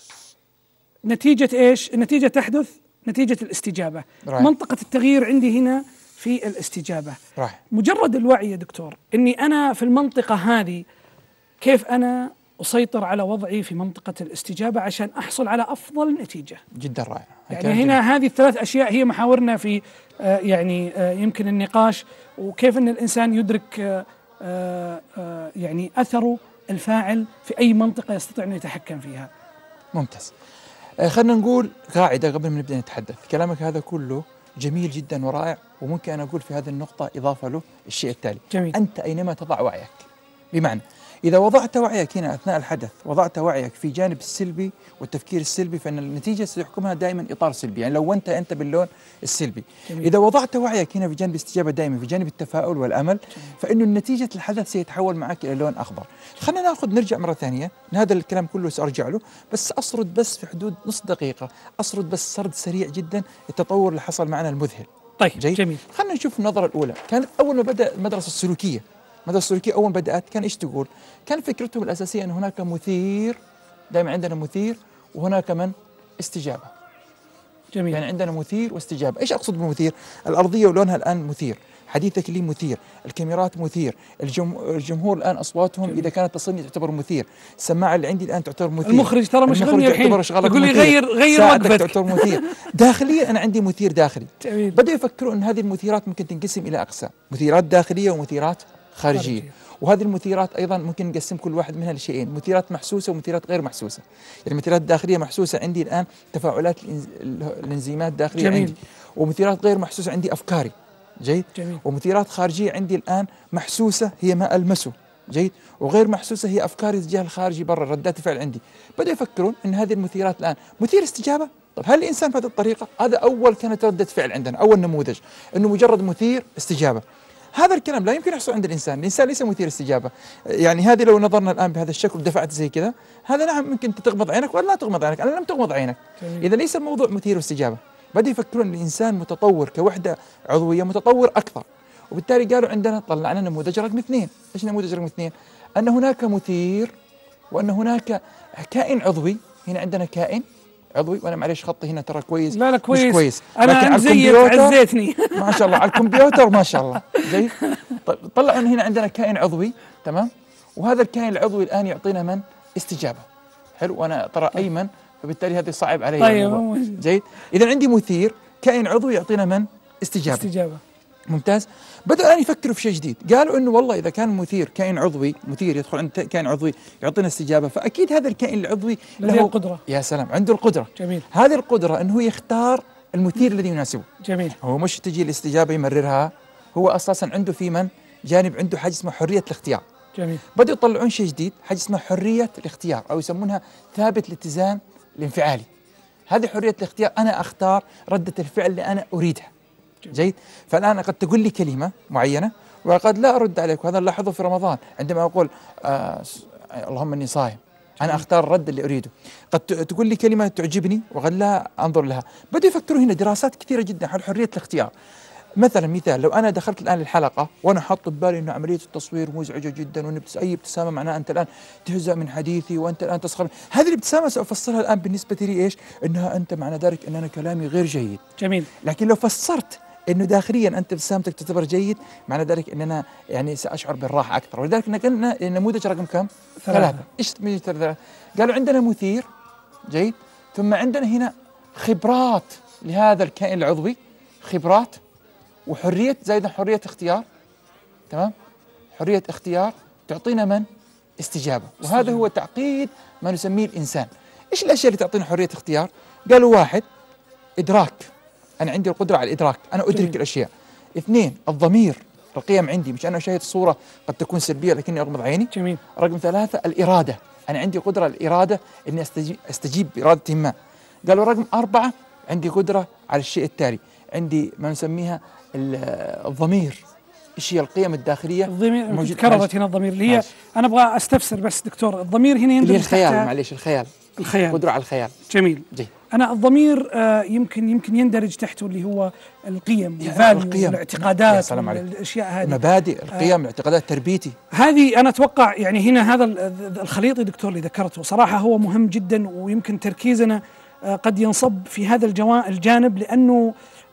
نتيجة إيش؟ النتيجة تحدث نتيجة الاستجابة. راح. منطقة التغيير عندي هنا في الاستجابة. راح. مجرد الوعي يا دكتور أني أنا في المنطقة هذه كيف أنا أسيطر على وضعي في منطقة الاستجابة عشان أحصل على أفضل نتيجة. جدا رائع. يعني هنا جميل. هذه الثلاث أشياء هي محاورنا في آه يعني آه يمكن النقاش، وكيف أن الإنسان يدرك آه آه يعني أثره الفاعل في أي منطقة يستطيع أن يتحكم فيها. ممتاز. آه خلينا نقول قاعدة قبل ما نبدأ نتحدث. كلامك هذا كله جميل جدا ورائع، وممكن أنا أقول في هذه النقطة إضافة له الشيء التالي. جميل. أنت أينما تضع وعيك، بمعنى إذا وضعت وعيك هنا أثناء الحدث، وضعت وعيك في جانب السلبي والتفكير السلبي، فإن النتيجة سيحكمها دائما إطار سلبي، يعني لو أنت أنت باللون السلبي. جميل. إذا وضعت وعيك هنا في جانب الاستجابة دائما في جانب التفاؤل والأمل، فإنه النتيجة الحدث سيتحول معك إلى لون أخضر. خلينا نأخذ نرجع مرة ثانية، هذا الكلام كله سأرجع له، بس أسرد بس في حدود نص دقيقة، أسرد بس سرد سريع جدا التطور اللي حصل معنا المذهل. طيب جيد؟ جميل. خلينا نشوف النظرة الأولى. كانت أول ما بدأ المدرسة السلوكية، المدرسة السلوكية أول ما بدأت كان إيش تقول؟ كان فكرتهم الأساسية أن هناك مثير، دائما عندنا مثير وهناك من استجابة. جميل. يعني عندنا مثير واستجابة. إيش أقصد بمثير؟ الأرضية ولونها الآن مثير، حديثك لي مثير، الكاميرات مثير، الجم... الجمهور الآن أصواتهم جميل. إذا كانت تصلني تعتبر مثير، السماعة اللي عندي الآن تعتبر مثير، المخرج ترى مشغلني الحين يقول لي غير غير وقفك تعتبر مثير. داخليا أنا عندي مثير داخلي. جميل. بدأوا يفكروا أن هذه المثيرات ممكن تنقسم إلى أقسام، مثيرات داخلية ومثيرات خارجية. خارجية. وهذه المثيرات أيضا ممكن نقسم كل واحد منها لشيئين، مثيرات محسوسة ومثيرات غير محسوسة. يعني المثيرات الداخلية محسوسة عندي الآن تفاعلات الإنزيمات الداخلية جميل. عندي، ومثيرات غير محسوسة عندي أفكاري. جيد. جميل. ومثيرات خارجية عندي الآن محسوسة هي ما ألمسه. جيد. وغير محسوسة هي أفكاري تجاه الخارجي برا، ردات الفعل عندي. بدأوا يفكرون أن هذه المثيرات الآن مثير استجابة. طب هل الإنسان بهذه الطريقة؟ هذا أول كانت ردة فعل عندنا، أول نموذج أنه مجرد مثير استجابة. هذا الكلام لا يمكن يحصل عند الإنسان، الإنسان ليس مثير استجابة. يعني هذه لو نظرنا الآن بهذا الشكل ودفعت زي كذا، هذا نعم ممكن تغمض عينك ولا لا تغمض عينك، أنا لم تغمض عينك. إذا ليس الموضوع مثير واستجابة. بدأوا يفكرون الإنسان متطور كوحدة عضوية، متطور أكثر، وبالتالي قالوا عندنا طلعنا نموذج رقم اثنين. إيش نموذج رقم اثنين؟ أن هناك مثير وأن هناك كائن عضوي. هنا عندنا كائن عضوي، وانا معليش خطي هنا ترى كويس. لا لا كويس, مش كويس. انا مزيت عزيتني ما شاء الله على الكمبيوتر ما شاء الله. زي طلعوا ان هنا عندنا كائن عضوي، تمام، وهذا الكائن العضوي الان يعطينا من استجابه. حلو، وانا ترى ايمن فبالتالي هذا صعب علي. طيب جيد. اذا عندي مثير كائن عضوي يعطينا من استجابه. استجابه ممتاز. بدأوا الآن يفكروا في شيء جديد، قالوا إنه والله إذا كان مثير كائن عضوي، مثير يدخل عند كائن عضوي يعطينا استجابة، فأكيد هذا الكائن العضوي له القدرة. يا سلام، عنده القدرة. جميل. هذه القدرة إنه يختار المثير الذي يناسبه. جميل. هو مش تجي الاستجابة يمررها، هو أساسا عنده في من جانب عنده حاجة اسمه حرية الاختيار. جميل. بدأوا يطلعون شيء جديد، حاجة اسمها حرية الاختيار، أو يسمونها ثابت الاتزان الانفعالي. هذه حرية الاختيار، أنا أختار ردة الفعل اللي أنا أريدها. جيد. فالآن قد تقول لي كلمة معينة وقد لا أرد عليك، وهذا نلاحظه في رمضان عندما أقول آه اللهم إني صائم، أنا أختار الرد اللي أريده. قد تقول لي كلمة تعجبني وقد لا أنظر لها. بدأوا يفكروا هنا دراسات كثيرة جدا حول حرية الاختيار. مثلا مثال، لو أنا دخلت الآن للحلقة وأنا حاط ببالي أن عملية التصوير مزعجة جدا، وأن أي ابتسامة معناها أنت الآن تهزأ من حديثي وأنت الآن تسخر، هذه الابتسامة سأفسرها الآن بالنسبة لي إيش؟ أنها أنت معنى ذلك أن أنا كلامي غير جيد. جميل. لكن لو فسرت انه داخليا انت ابتسامتك تعتبر جيد، معنى ذلك ان انا يعني ساشعر بالراحه اكثر. ولذلك نقلنا النموذج رقم كم؟ ثلاثه. ايش ثلاثه؟ قالوا عندنا مثير، جيد، ثم عندنا هنا خبرات لهذا الكائن العضوي، خبرات وحريه، زائدا حريه اختيار. تمام؟ حريه اختيار تعطينا من؟ استجابه. وهذا هو تعقيد ما نسميه الانسان. ايش الاشياء اللي تعطينا حريه اختيار؟ قالوا واحد، ادراك، أنا عندي القدرة على الإدراك، أنا أدرك جميل. الأشياء. اثنين، الضمير، القيم عندي، مش أنا أشاهد صورة قد تكون سلبية لكني أغمض عيني. جميل. رقم ثلاثة، الإرادة، أنا عندي قدرة على الإرادة إني أستجيب, أستجيب بإرادة ما. قالوا رقم أربعة، عندي قدرة على الشيء التالي، عندي ما نسميها الضمير. إيش هي القيم الداخلية؟ الضمير تكررت هنا، الضمير اللي هي ماشي. أنا أبغى أستفسر بس دكتور، الضمير هنا يندرج الخيال، معليش الخيال الخيال قدرة على الخيال. جميل. جي. أنا الضمير آه يمكن يمكن يندرج تحته اللي هو القيم والفاليو والاعتقادات والأشياء هذه، المبادئ، القيم، آه الاعتقادات، تربيتي. هذه أنا أتوقع يعني هنا هذا الخليط دكتور اللي ذكرته صراحة هو مهم جدا، ويمكن تركيزنا آه قد ينصب في هذا الجانب، لأنه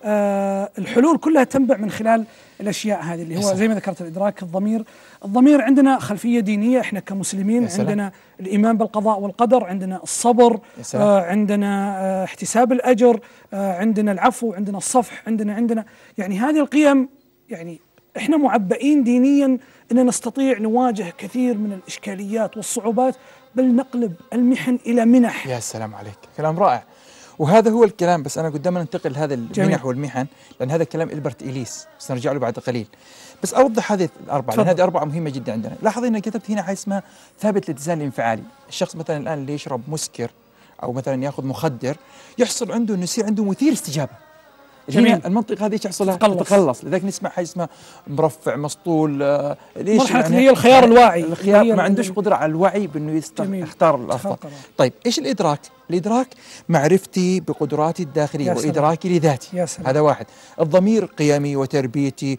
آه الحلول كلها تنبع من خلال الأشياء هذه اللي هو زي ما ذكرت، الإدراك، الضمير. الضمير عندنا خلفية دينية إحنا كمسلمين، عندنا الإيمان بالقضاء والقدر، عندنا الصبر، آه عندنا آه احتساب الأجر، آه عندنا العفو، عندنا الصفح، عندنا عندنا يعني هذه القيم. يعني إحنا معبئين دينيا أن نستطيع نواجه كثير من الإشكاليات والصعوبات، بل نقلب المحن إلى منح. يا سلام عليك، كلام رائع. وهذا هو الكلام، بس أنا قدام ننتقل هذا المنح والمحن، لأن هذا كلام إلبرت إليس سنرجع له بعد قليل. بس أوضح هذه الأربعة، لأن هذه أربعة مهمة جدا عندنا. لاحظ إني كتبت هنا حاجة اسمها ثابت الاتزان الانفعالي. الشخص مثلا الآن اللي يشرب مسكر أو مثلا يأخذ مخدر، يحصل عنده إنه يصير عنده مثير استجابة. جميل. المنطقة هذه ايش يحصل لها؟ تتقلص. لذلك نسمع حاجة اسمها مرفع، مسطول، آه ليش؟ مرحلة يعني هي الخيار الواعي، الخيار ما عندوش قدرة على الوعي بأنه يختار الأفضل. طيب إيش الإدراك؟ الإدراك معرفتي بقدراتي الداخلية وإدراكي لذاتي، هذا واحد. الضمير قيمي وتربيتي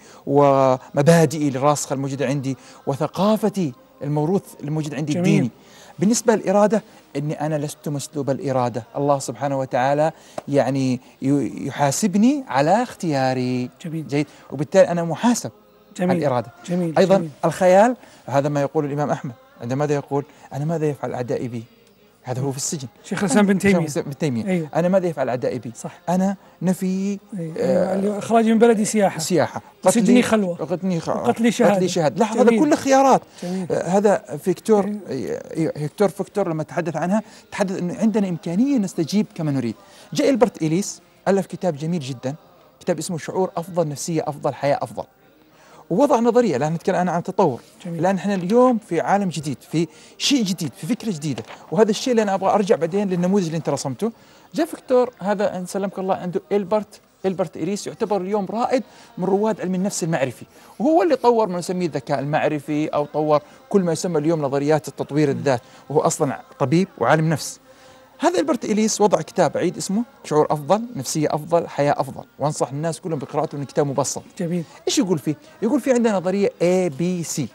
ومبادئي الراسخة الموجودة عندي وثقافتي الموروث الموجود عندي الديني. بالنسبة للإرادة، أني أنا لست مسلوب الإرادة، الله سبحانه وتعالى يعني يحاسبني على اختياري. جميل. جيد. وبالتالي أنا محاسب جميل. على الإرادة. جميل. أيضا جميل. الخيال، هذا ما يقول الإمام أحمد عندما ماذا يقول؟ أنا ماذا يفعل أعدائي بي؟ هذا هو في السجن، شيخ الإسلام بن تيمية. بن تيمية. أيوه. أنا ماذا يفعل أعدائي بي؟ صح. أنا نفي أيوه. آه إخراجي من بلدي سياحة، سياحة، سجني خلوة، قتلي قتلي شهادة. قتلي شهادة. لاحظ هذا كله خيارات. آه هذا فيكتور هيكتور فيكتور لما تحدث عنها تحدث أنه عندنا إمكانية نستجيب كما نريد. جاء إلبرت إليس ألف كتاب جميل جدا، كتاب اسمه شعور أفضل، نفسية أفضل، حياة أفضل، ووضع نظرية. الآن نتكلم أنا عن تطور. الآن احنا اليوم في عالم جديد، في شيء جديد، في فكرة جديدة، وهذا الشيء اللي أنا أبغى أرجع بعدين للنموذج اللي أنت رسمته. جاء فيكتور هذا إن سلمك الله عنده إلبرت إلبرت إليس، يعتبر اليوم رائد من رواد علم النفس المعرفي، وهو اللي طور ما نسميه الذكاء المعرفي، أو طور كل ما يسمى اليوم نظريات التطوير الذات، وهو أصلا طبيب وعالم نفس. هذا إلبرت إليس وضع كتاب عيد اسمه شعور أفضل، نفسية أفضل، حياة أفضل، وأنصح الناس كلهم بقراءته، إنه كتاب مبسط. جميل. إيش يقول فيه؟ يقول فيه عندنا نظرية A B C،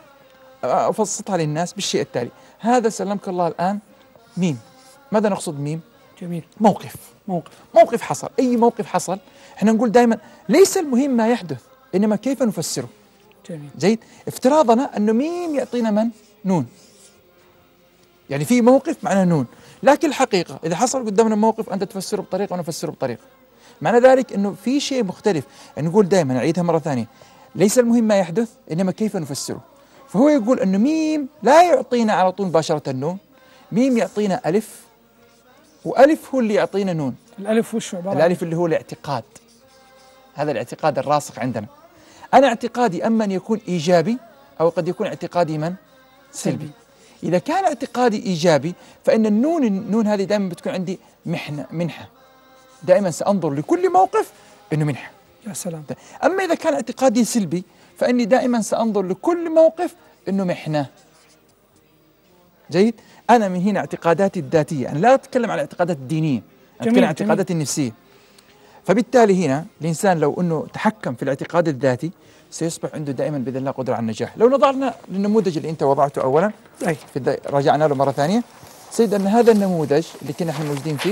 أفصلها للناس بالشيء التالي. هذا سلمك الله الآن ميم. ماذا نقصد ميم؟ جميل. موقف. موقف. موقف حصل، أي موقف حصل، إحنا نقول دائما ليس المهم ما يحدث، إنما كيف نفسره. جميل. جيد. افتراضنا أنه ميم يعطينا من؟ نون. يعني في موقف معناه نون، لكن الحقيقة إذا حصل قدامنا موقف أنت تفسره بطريقة وأنا أفسره بطريقة، معنى ذلك أنه في شيء مختلف. يعني نقول دائما، نعيدها مرة ثانية، ليس المهم ما يحدث إنما كيف نفسره. فهو يقول أنه ميم لا يعطينا على طول مباشرة النون، ميم يعطينا ألف، وألف هو اللي يعطينا نون. الألف وش عبارة؟ الألف اللي هو الاعتقاد، هذا الاعتقاد الراسخ عندنا. أنا اعتقادي أما أن يكون إيجابي أو قد يكون اعتقادي من؟ سلبي. إذا كان اعتقادي إيجابي فإن النون النون هذه دائما بتكون عندي محنة منحة، دائما سأنظر لكل موقف إنه منحة. يا سلام. أما إذا كان اعتقادي سلبي فإني دائما سأنظر لكل موقف إنه محنة. جيد؟ أنا من هنا اعتقاداتي الذاتية، أنا لا أتكلم عن الاعتقادات الدينية، أنا أتكلم عن اعتقاداتي النفسية. فبالتالي هنا الإنسان لو أنه تحكم في الاعتقاد الذاتي سيصبح عنده دائما بإذن الله قدرة على النجاح. لو نظرنا للنموذج اللي أنت وضعته أولا أي. في رجعنا له مرة ثانية سيد، أن هذا النموذج اللي كنا احنا موجودين فيه،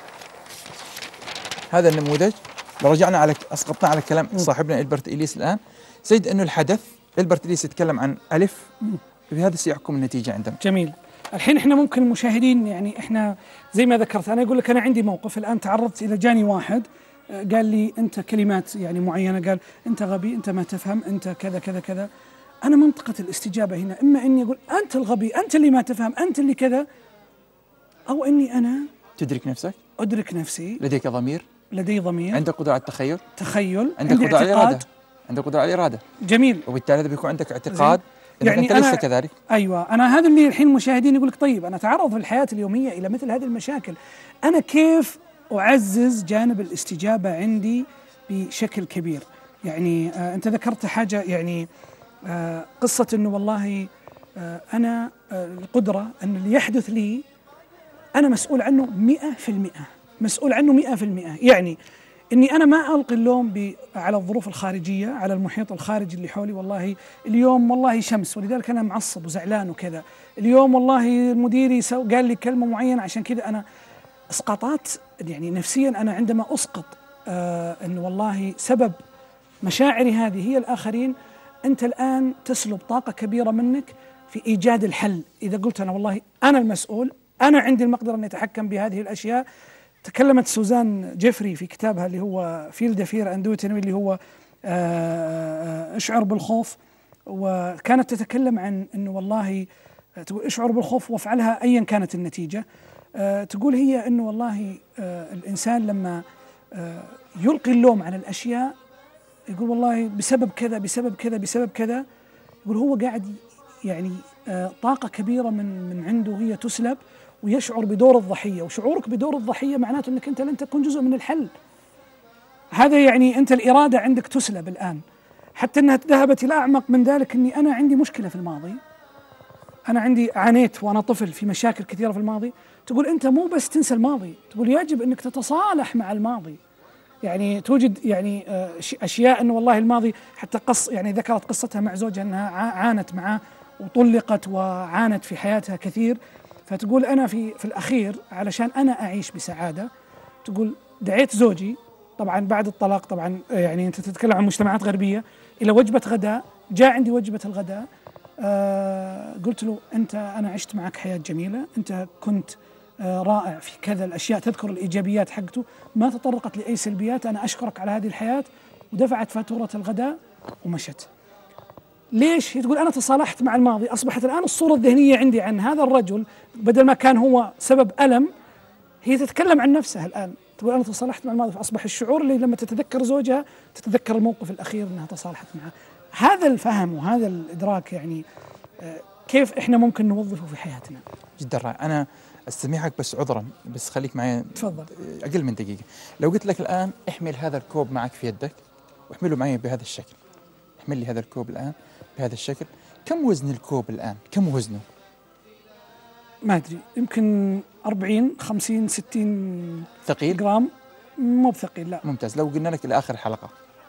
هذا النموذج لو رجعنا على أسقطنا على كلام صاحبنا إلبرت إليس الآن سيد، أنه الحدث إلبرت إليس يتكلم عن ألف، بهذا سيحكم النتيجة عندنا. جميل. الحين احنا ممكن المشاهدين يعني احنا زي ما ذكرت، انا اقول لك انا عندي موقف الان، تعرضت الى جاني واحد قال لي انت كلمات يعني معينه، قال انت غبي، انت ما تفهم، انت كذا كذا كذا. انا منطقه الاستجابه هنا اما اني اقول انت الغبي، انت اللي ما تفهم، انت اللي كذا، او اني انا تدرك نفسك، ادرك نفسي، لديك ضمير، لدي ضمير، عندك قدره على التخيل، تخيل، عندك قدره على الاراده، عندك قدره على الاراده. جميل. وبالتالي هذا بيكون عندك اعتقاد يعني أنت ليس كذلك. أيوة، أنا هذا اللي الحين المشاهدين يقول لك طيب أنا أتعرض في الحياة اليومية إلى مثل هذه المشاكل، أنا كيف أعزز جانب الاستجابة عندي بشكل كبير؟ يعني آه أنت ذكرت حاجة، يعني آه قصة أنه والله آه أنا آه القدرة أن اللي يحدث لي أنا مسؤول عنه مئة في المئة، مسؤول عنه مئة في المئة. يعني إني أنا ما ألقي اللوم على الظروف الخارجية، على المحيط الخارجي اللي حولي، والله اليوم والله شمس ولذلك أنا معصب وزعلان وكذا، اليوم والله مديري قال لي كلمة معينة عشان كذا أنا إسقاطات. يعني نفسيا أنا عندما أسقط آه إن والله سبب مشاعري هذه هي الآخرين، أنت الآن تسلب طاقة كبيرة منك في إيجاد الحل. إذا قلت أنا والله أنا المسؤول، أنا عندي المقدرة أن أتحكم بهذه الأشياء. تكلمت سوزان جيفري في كتابها اللي هو فيل ذا فير اند دو ات اللي هو اشعر بالخوف، وكانت تتكلم عن انه والله تقول اشعر بالخوف وافعلها ايا كانت النتيجه. تقول هي انه والله الانسان لما يلقي اللوم على الاشياء يقول والله بسبب كذا بسبب كذا بسبب كذا، يقول هو قاعد يعني طاقه كبيره من من عنده هي تسلب، ويشعر بدور الضحية، وشعورك بدور الضحية معناته أنك أنت لن تكون جزء من الحل. هذا يعني أنت الإرادة عندك تسلب الآن، حتى أنها ذهبت إلى أعمق من ذلك. أني أنا عندي مشكلة في الماضي، أنا عندي عانيت وأنا طفل في مشاكل كثيرة في الماضي. تقول أنت مو بس تنسى الماضي، تقول يجب أنك تتصالح مع الماضي. يعني توجد يعني أشياء أنه والله الماضي، حتى قص يعني ذكرت قصتها مع زوجها أنها عانت معه وطلقت وعانت في حياتها كثير. فتقول أنا في في الأخير علشان أنا أعيش بسعادة، تقول دعيت زوجي طبعا بعد الطلاق، طبعا يعني أنت تتكلم عن مجتمعات غربية، إلى وجبة غداء. جاء عندي وجبة الغداء، آه قلت له أنت أنا عشت معك حياة جميلة، أنت كنت آه رائع في كذا الأشياء، تذكر الإيجابيات حقته، ما تطرقت لأي سلبيات، أنا أشكرك على هذه الحياة. ودفعت فاتورة الغداء ومشت. ليش؟ هي تقول أنا تصالحت مع الماضي، أصبحت الآن الصورة الذهنية عندي عن هذا الرجل بدل ما كان هو سبب ألم، هي تتكلم عن نفسها الآن، تقول أنا تصالحت مع الماضي، فأصبح الشعور اللي لما تتذكر زوجها تتذكر الموقف الأخير أنها تصالحت معه. هذا الفهم وهذا الإدراك يعني كيف إحنا ممكن نوظفه في حياتنا؟ جدا رائع. أنا أستمعك بس عذرا، بس خليك معي تفضل أقل من دقيقة. لو قلت لك الآن احمل هذا الكوب معك في يدك واحمله معي بهذا الشكل، احمل لي هذا الكوب الآن بهذا الشكل، كم وزن الكوب الآن؟ كم وزنه؟ ما أدري، يمكن أربعين خمسين ستين ثقيل؟ جرام. مو بثقيل لا. ممتاز. لو قلنا لك إلى آخر الحلقة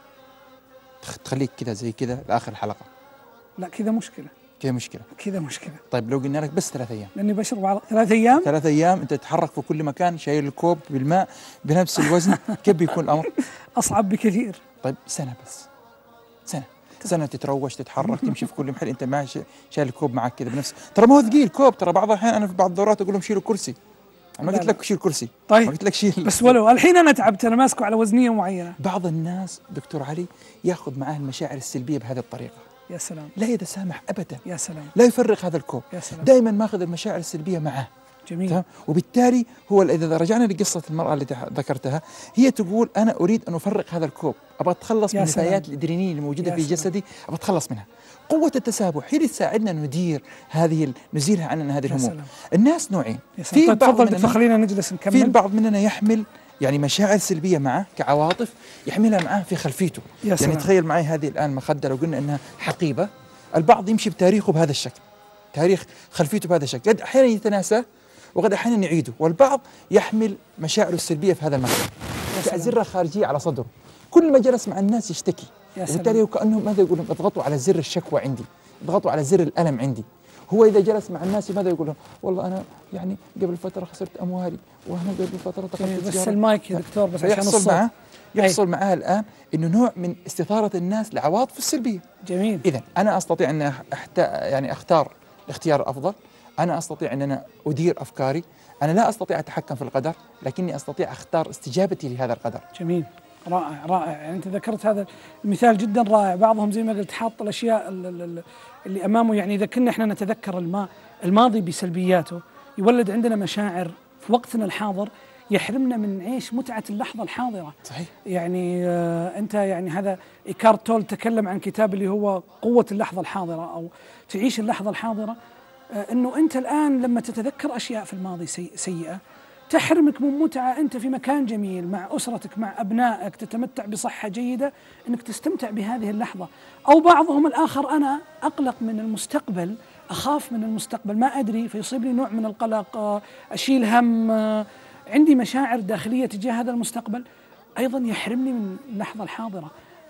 تخليك كذا زي كذا لآخر الحلقة؟ لا كذا مشكلة. كذا مشكلة. كذا مشكلة. طيب لو قلنا لك بس ثلاث أيام؟ لأني بشرب على ثلاث أيام. ثلاث أيام أنت تتحرك في كل مكان شايل الكوب بالماء بنفس الوزن، كيف بيكون الأمر؟ أصعب بكثير. طيب سنة بس، سنة سنة تتروش تتحرك تمشي في كل محل أنت ما شايل الكوب معك كذا بنفس، ترى ما هو ثقيل كوب، ترى بعض الأحيان أنا في بعض الدورات أقول لهم شيلوا كرسي، أنا ما قلت لك شيل كرسي. طيب ما قلت لك شيل، بس ولو الحين أنا تعبت أنا ماسكه على وزنية معينة. بعض الناس دكتور علي ياخذ معاه المشاعر السلبية بهذه الطريقة. يا سلام. لا يتسامح أبدا. يا سلام. لا يفرق هذا الكوب. يا سلام. دائما ماخذ المشاعر السلبية معه جميل. وبالتالي هو إذا رجعنا لقصة المرأة التي ذكرتها، هي تقول أنا أريد أن أفرق هذا الكوب، أبغى أتخلص من النفايات الأدرينالين الموجودة في جسدي، أبغى أتخلص منها. قوة التسابح هي اللي تساعدنا ندير هذه نزيلها عننا هذه الهموم. الناس نوعين، في طيب بعض مننا خلينا نجلس نكمل. في البعض مننا يحمل يعني مشاعر سلبية معه كعواطف، يحملها معه في خلفيته. يعني سلام. تخيل معي هذه الآن مخدة لو قلنا أنها حقيبة، البعض يمشي بتاريخه بهذا الشكل، تاريخ خلفيته بهذا الشكل، قد أحيانا يتناساه وقد أحيانا يعيده. والبعض يحمل مشاعره السلبية في هذا المكان كأزرة خارجية على صدره، كل ما جلس مع الناس يشتكي، وبالتالي كأنهم ماذا يقولون؟ اضغطوا على زر الشكوى عندي، اضغطوا على زر الألم عندي. هو إذا جلس مع الناس ماذا يقول لهم؟ والله أنا يعني قبل فترة خسرت أموالي، وأنا قبل فترة تخلصت بس المايك يا دكتور بس عشان يحصل معه يحصل معها الآن إنه نوع من استثارة الناس لعواطف السلبية. جميل. إذا أنا أستطيع أن أحت... يعني أختار الاختيار الأفضل، أنا أستطيع أن أنا أدير أفكاري، أنا لا أستطيع أتحكم في القدر، لكني أستطيع أختار استجابتي لهذا القدر. جميل، رائع رائع. يعني أنت ذكرت هذا المثال جدا رائع. بعضهم زي ما قلت حاط الأشياء اللي أمامه، يعني إذا كنا إحنا نتذكر الما الماضي بسلبياته يولد عندنا مشاعر في وقتنا الحاضر يحرمنا من عيش متعة اللحظة الحاضرة. صحيح. يعني آه أنت يعني هذا إيكارت تول تكلم عن كتاب اللي هو قوة اللحظة الحاضرة أو تعيش اللحظة الحاضرة. آه إنه أنت الآن لما تتذكر أشياء في الماضي سي سيئة تحرمك من متعة أنت في مكان جميل مع أسرتك مع أبنائك تتمتع بصحة جيدة أنك تستمتع بهذه اللحظة. أو بعضهم الآخر أنا أقلق من المستقبل، أخاف من المستقبل، ما أدري فيصيبني نوع من القلق، أشيل هم، عندي مشاعر داخلية تجاه هذا المستقبل أيضا يحرمني من اللحظة الحاضرة.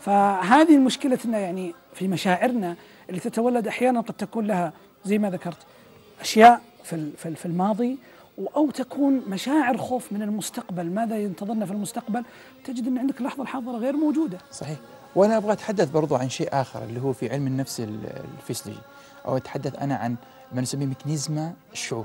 فهذه مشكلتنا يعني في مشاعرنا اللي تتولد أحيانا قد تكون لها زي ما ذكرت أشياء في في الماضي، أو تكون مشاعر خوف من المستقبل، ماذا ينتظرنا في المستقبل، تجد أن عندك اللحظة الحاضرة غير موجودة. صحيح. وأنا أبغى أتحدث برضو عن شيء آخر اللي هو في علم النفس الفسيولوجي، أو أتحدث أنا عن ما نسميه ميكانيزم الشعور.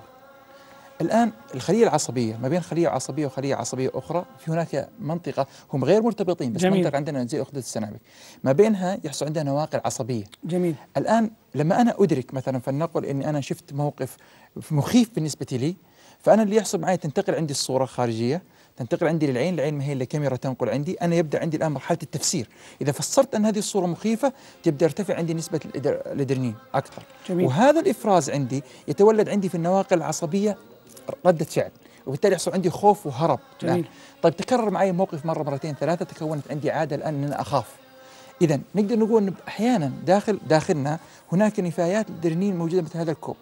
الآن الخلية العصبية ما بين خلية عصبية وخلية عصبية أخرى في هناك منطقة هم غير مرتبطين بس جميل. منطقة عندنا زي أخدة السنابك ما بينها يحصل عندها نواقل عصبية. جميل. الآن لما أنا أدرك مثلا فلنقل إني أنا شفت موقف مخيف بالنسبة لي، فأنا اللي يحصل معي تنتقل عندي الصورة الخارجية، تنتقل عندي للعين، العين ما هي إلا كاميرا تنقل عندي، أنا يبدأ عندي الآن مرحلة التفسير. إذا فسرت أن هذه الصورة مخيفة تبدأ يرتفع عندي نسبة الأدرينالين أكثر. جميل. وهذا الإفراز عندي يتولد عندي في النواقل العصبية ردة فعل، وبالتالي يحصل عندي خوف وهرب. جميل. طيب تكرر معي موقف مرة مرتين ثلاثة، تكونت عندي عادة الآن أن أنا أخاف. إذا نقدر نقول أن أحيانا داخل داخلنا هناك نفايات الأدرينالين موجودة مثل هذا الكوب.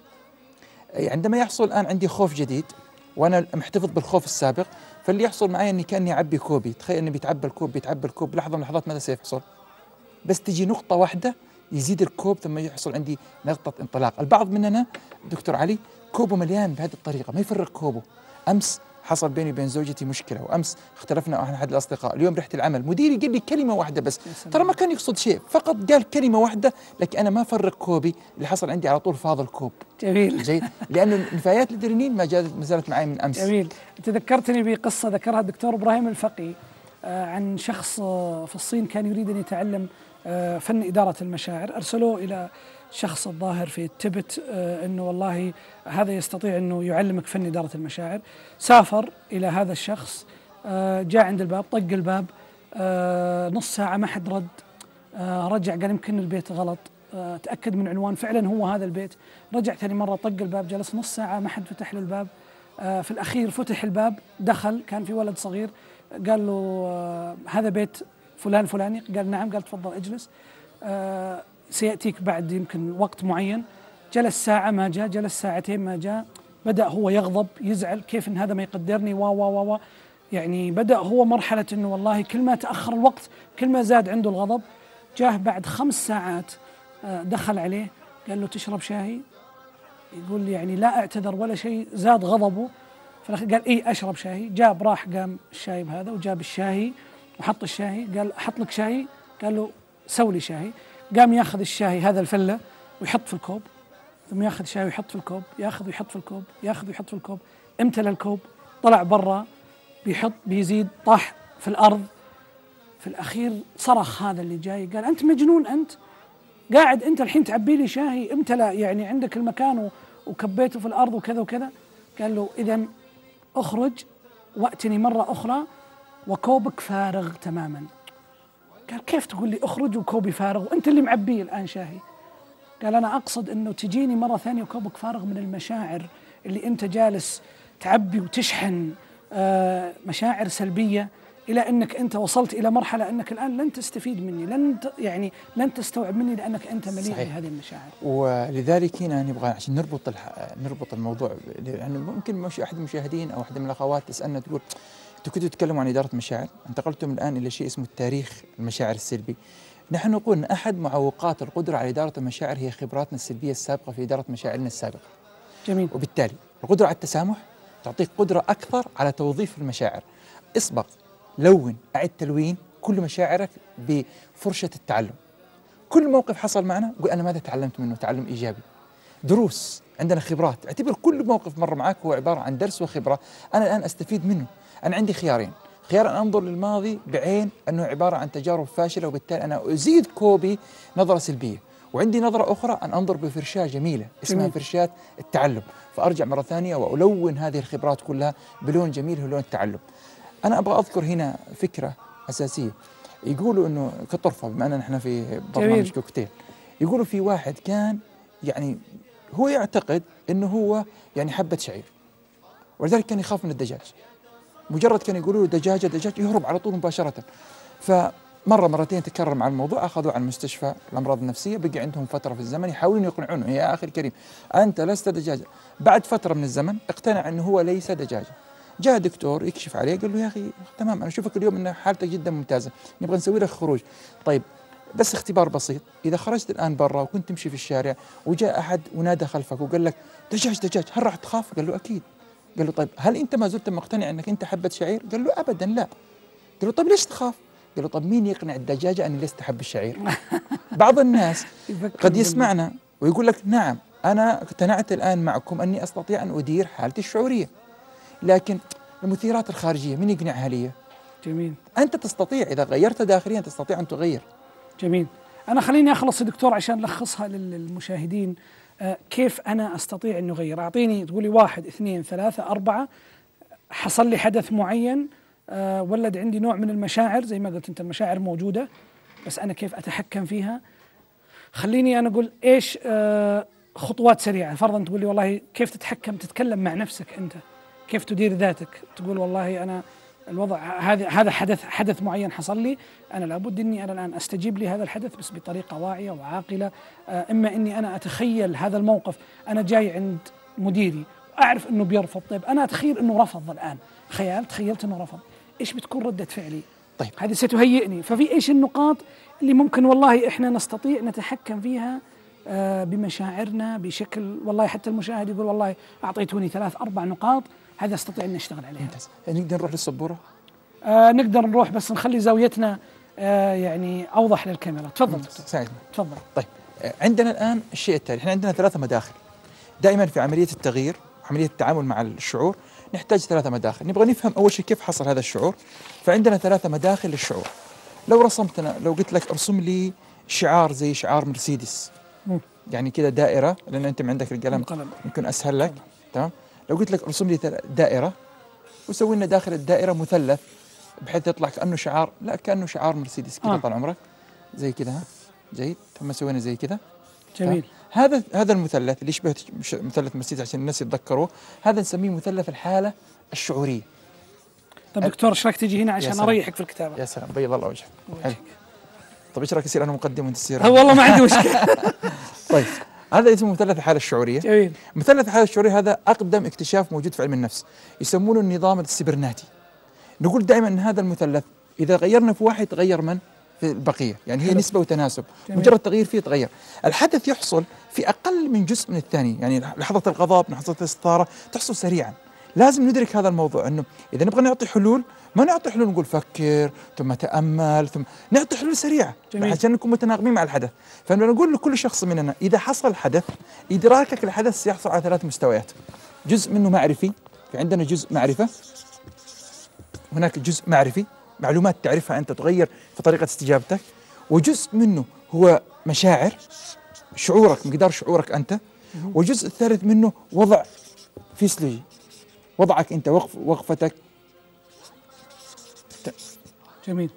عندما يحصل الآن عندي خوف جديد وأنا محتفظ بالخوف السابق، فاللي يحصل معي أني كأني أعبي كوبي، تخيل أني بيتعبى الكوب بيتعبى الكوب لحظة من اللحظات ماذا سيحصل؟ بس تجي نقطة واحدة يزيد الكوب ثم يحصل عندي نقطة انطلاق. البعض مننا دكتور علي كوبه مليان بهذه الطريقة ما يفرق كوبه. أمس حصل بيني وبين زوجتي مشكلة، وأمس اختلفنا مع أحد الأصدقاء، اليوم رحت العمل مديري قال لي كلمة واحدة بس، ترى ما كان يقصد شيء، فقط قال كلمة واحدة لكن أنا ما فرق كوبي، اللي حصل عندي على طول فاض الكوب. جميل. جيد. لأن نفايات الأدرينالين ما ما زالت معي من أمس. جميل. تذكرتني بقصة ذكرها الدكتور إبراهيم الفقي آه عن شخص آه في الصين كان يريد أن يتعلم آه فن إدارة المشاعر، أرسلوه إلى شخص الظاهر في التبت آه انه والله هذا يستطيع انه يعلمك فن اداره المشاعر. سافر الى هذا الشخص، آه جاء عند الباب، طق الباب، آه نص ساعه ما حد رد، آه رجع قال يمكن البيت غلط، آه تاكد من عنوان فعلا هو هذا البيت، رجع ثاني مره طق الباب، جلس نص ساعه ما حد فتح له الباب، آه في الاخير فتح الباب، دخل كان في ولد صغير، قال له آه هذا بيت فلان فلاني، قال نعم، قال تفضل اجلس، آه سيأتيك بعد يمكن وقت معين. جلس ساعة ما جاء، جلس ساعتين ما جاء، بدأ هو يغضب يزعل، كيف إن هذا ما يقدرني وا وا وا وا يعني بدأ هو مرحلة إنه والله كل ما تأخر الوقت كل ما زاد عنده الغضب. جاه بعد خمس ساعات دخل عليه قال له تشرب شاي؟ يقول لي يعني لا أعتذر ولا شيء، زاد غضبه. فقال إيه أشرب شاي. جاب راح قام الشاي بهذا وجاب الشاي وحط الشاي، قال أحط لك شاي؟ قال له سوي لي شاي. قام ياخذ الشاي هذا الفله ويحط في الكوب، ثم ياخذ شاي ويحط في الكوب، ياخذ ويحط في الكوب، ياخذ ويحط في الكوب، امتلى الكوب، طلع برا بيحط بيزيد، طاح في الارض. في الاخير صرخ هذا اللي جاي قال انت مجنون، انت قاعد انت الحين تعبي لي شاي، امتلى يعني عندك المكان وكبيته في الارض وكذا وكذا. قال له إذا اخرج وأتني مرة أخرى وكوبك فارغ تماما. قال كيف تقول لي اخرج وكوبي فارغ وأنت اللي معبيه الآن شاهي؟ قال أنا أقصد أنه تجيني مرة ثانية وكوبك فارغ من المشاعر اللي أنت جالس تعبي وتشحن آه مشاعر سلبية، إلى أنك أنت وصلت إلى مرحلة أنك الآن لن تستفيد مني، لن يعني لن تستوعب مني لأنك أنت مليء بهذه المشاعر. ولذلك هنا نبغى عشان نربط نربط الموضوع، يعني ممكن مش أحد المشاهدين أو أحد من الأخوات تسألنا تقول أنتوا كنتوا تتكلموا عن إدارة مشاعر، انتقلتم الآن إلى شيء اسمه التاريخ المشاعر السلبي. نحن نقول أن أحد معوقات القدرة على إدارة المشاعر هي خبراتنا السلبية السابقة في إدارة مشاعرنا السابقة. جميل. وبالتالي القدرة على التسامح تعطيك قدرة أكثر على توظيف المشاعر. اصبغ، لون، أعد تلوين كل مشاعرك بفرشة التعلم. كل موقف حصل معنا قل أنا ماذا تعلمت منه؟ تعلم إيجابي. دروس، عندنا خبرات، اعتبر كل موقف مر معك هو عبارة عن درس وخبرة أنا الآن أستفيد منه. أنا عندي خيارين، خيار أن أنظر للماضي بعين أنه عبارة عن تجارب فاشلة وبالتالي أنا أزيد كوبي نظرة سلبية، وعندي نظرة أخرى أن أنظر بفرشاة جميلة اسمها فرشاة التعلم، فأرجع مرة ثانية وألون هذه الخبرات كلها بلون جميل هو لون التعلم. أنا أبغى أذكر هنا فكرة أساسية، يقولوا أنه كطرفة بما أننا نحن في برنامج كوكتيل، يقولوا في واحد كان يعني هو يعتقد أنه هو يعني حبة شعير، ولذلك كان يخاف من الدجاج. مجرد كان يقولوا له دجاجة دجاج يهرب على طول مباشرة. فمرة مرتين تكرر مع الموضوع، أخذوه على المستشفى الأمراض النفسية، بقي عندهم فترة في الزمن يحاولون يقنعونه يا أخي الكريم أنت لست دجاجة. بعد فترة من الزمن اقتنع أنه هو ليس دجاجة. جاء دكتور يكشف عليه قال له يا أخي تمام أنا أشوفك اليوم أن حالتك جدا ممتازة، نبغى نسوي لك خروج. طيب بس اختبار بسيط، إذا خرجت الآن برا وكنت تمشي في الشارع وجاء أحد ونادى خلفك وقال لك دجاج دجاج هل راح تخاف؟ قال له أكيد. قال له طيب هل أنت ما زلت مقتنع أنك أنت حبة شعير؟ قال له أبدا لا. قال له طيب ليش تخاف؟ قال له طيب مين يقنع الدجاجة أني لست حب الشعير؟ بعض الناس قد يسمعنا ويقول لك نعم أنا اقتنعت الآن معكم أني أستطيع أن أدير حالتي الشعورية، لكن المثيرات الخارجية من يقنعها لي؟ جميل. أنت تستطيع إذا غيرت داخليا تستطيع أن تغير. جميل. أنا خليني أخلص يا دكتور عشان لخصها للمشاهدين. آه كيف أنا أستطيع أن أغير؟ أعطيني تقولي واحد اثنين ثلاثة أربعة، حصل لي حدث معين، آه ولد عندي نوع من المشاعر زي ما قلت أنت، المشاعر موجودة بس أنا كيف أتحكم فيها؟ خليني أنا أقول إيش آه خطوات سريعة. فرضا تقول لي والله كيف تتحكم تتكلم مع نفسك أنت، كيف تدير ذاتك، تقول والله أنا الوضع هذا هذا حدث حدث معين حصل لي، أنا لابد إني أنا الآن أستجيب لهذا الحدث بس بطريقة واعية وعاقلة. إما إني أنا أتخيل هذا الموقف، أنا جاي عند مديري وأعرف إنه بيرفض، طيب أنا أتخيل إنه رفض الآن، خيال تخيلت إنه رفض، إيش بتكون ردة فعلي؟ طيب هذه ستهيئني. ففي إيش النقاط اللي ممكن والله إحنا نستطيع نتحكم فيها آه بمشاعرنا بشكل، والله حتى المشاهد يقول والله أعطيتوني ثلاث أربع نقاط هذا استطيع ان نشتغل عليها. ممتاز. نقدر نروح للسبوره؟ آه نقدر نروح بس نخلي زاويتنا آه يعني اوضح للكاميرا. تفضل دكتور. ساعدنا. تفضل. طيب آه عندنا الان الشيء التالي، احنا عندنا ثلاثه مداخل. دائما في عمليه التغيير وعمليه التعامل مع الشعور نحتاج ثلاثه مداخل. نبغى نفهم اول شيء كيف حصل هذا الشعور، فعندنا ثلاثه مداخل للشعور. لو رسمتنا لو قلت لك ارسم لي شعار زي شعار مرسيدس، م. يعني كذا دائره، لان انت عندك القلم يمكن اسهل لك. تمام. لو قلت لك ارسم لي دائرة وسوي لنا داخل الدائرة مثلث بحيث يطلع كأنه شعار، لا كأنه شعار مرسيدس كذا. آه. طال عمرك زي كذا. ها جيد. ثم سوينا زي كذا. جميل. هذا هذا المثلث اللي يشبه مثلث مرسيدس عشان الناس يتذكروه، هذا نسميه مثلث الحالة الشعورية. طيب دكتور ايش رايك تجي هنا عشان اريحك في الكتابة؟ يا سلام بيض الله وجهك. حلو. طيب ايش رايك يصير انا مقدم وانت تصير؟ والله ما عندي مشكلة. طيب هذا اسمه مثلث الحالة الشعورية. جميل. مثلث الحالة الشعورية هذا أقدم اكتشاف موجود في علم النفس، يسمونه النظام السبرناتي. نقول دائما أن هذا المثلث إذا غيرنا في واحد تغير من في البقية، يعني هي نسبة وتناسب. جميل. مجرد تغيير فيه تغير. الحدث يحصل في أقل من جزء من الثانية، يعني لحظة الغضب لحظة الاستثارة تحصل سريعا. لازم ندرك هذا الموضوع، أنه إذا نبغى نعطي حلول ما نعطي حلول نقول فكر ثم تأمل ثم نعطي حلول سريعة عشان نكون متناغمين مع الحدث. فنقول لكل شخص مننا إذا حصل حدث إدراكك للحدث سيحصل على ثلاث مستويات. جزء منه معرفي، في عندنا جزء معرفة، هناك جزء معرفي معلومات تعرفها أنت تغير في طريقة استجابتك، وجزء منه هو مشاعر شعورك مقدار شعورك أنت، وجزء الثالث منه وضع فيسيولوجي وضعك أنت، وقف وقفتك، جميل،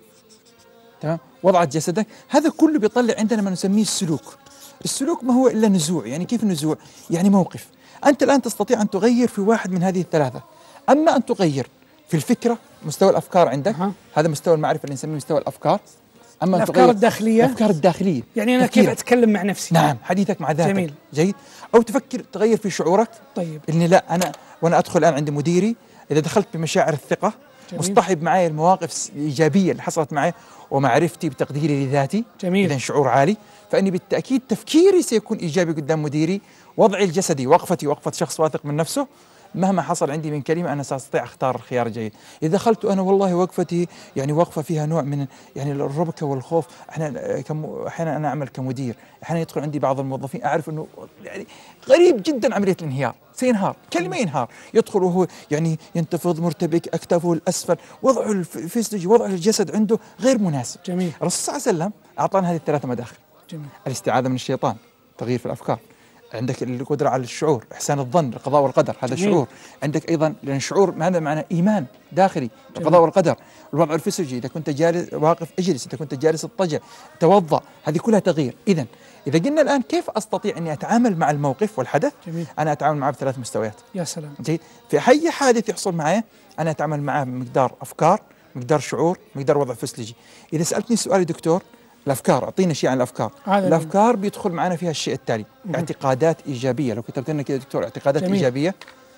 تمام، وضعة جسدك، هذا كله بيطلع عندنا ما نسميه السلوك. السلوك ما هو إلا نزوع. يعني كيف النزوع؟ يعني موقف. أنت الآن تستطيع أن تغير في واحد من هذه الثلاثة، أما أن تغير في الفكرة، مستوى الأفكار عندك، أه. هذا مستوى المعرفة اللي نسميه مستوى الأفكار. أما الأفكار الداخلية، الأفكار الداخلية، يعني أنا كيف أتكلم مع نفسي. نعم، حديثك مع ذاتك. جميل، جيد. أو تفكر تغير في شعورك. طيب، إني لا أنا وأنا أدخل الآن عند مديري، إذا دخلت بمشاعر الثقة، جميل، مصطحب معي المواقف الإيجابية اللي حصلت معي ومعرفتي بتقديري لذاتي، جميل، إذا شعور عالي، فإني بالتأكيد تفكيري سيكون إيجابي قدام مديري. وضعي الجسدي، وقفتي وقفة شخص واثق من نفسه، مهما حصل عندي من كلمة أنا سأستطيع أختار الخيار الجيد. إذا دخلت أنا والله وقفتي يعني وقفة فيها نوع من يعني الربكة والخوف، أحيانا أحيانا أنا أعمل كمدير، أحيانا يدخل عندي بعض الموظفين أعرف أنه يعني غريب جدا عملية الانهيار، سينهار، كلمة ينهار، يدخل وهو يعني ينتفض مرتبك، أكتافه الأسفل، وضعه الفسيولوجي، وضعه الجسد عنده غير مناسب. جميل. الرسول صلى الله عليه وسلم أعطانا هذه الثلاثة مداخل. جميل. الاستعاذة من الشيطان، تغيير في الأفكار، عندك القدرة على الشعور، إحسان الظن، القضاء والقدر، هذا جميل. شعور. عندك أيضا لأن الشعور هذا معنى إيمان داخلي، القضاء والقدر. الوضع الفسيولوجي، إذا كنت جالس واقف اجلس، إذا كنت جالس اضطجع، توضأ، هذه كلها تغيير. إذن إذا قلنا الآن كيف أستطيع أني أتعامل مع الموقف والحدث؟ جميل. أنا أتعامل معه بثلاث مستويات. يا سلام. جيد. في أي حادث يحصل معي أنا أتعامل معه بمقدار أفكار، مقدار شعور، مقدار وضع فسيولوجي. إذا سألتني سؤال دكتور، الأفكار، أعطينا شيء عن الأفكار. الأفكار بيدخل معنا فيها الشيء التالي، مم. اعتقادات إيجابية. لو كتبت لنا كده دكتور اعتقادات جميل. إيجابية،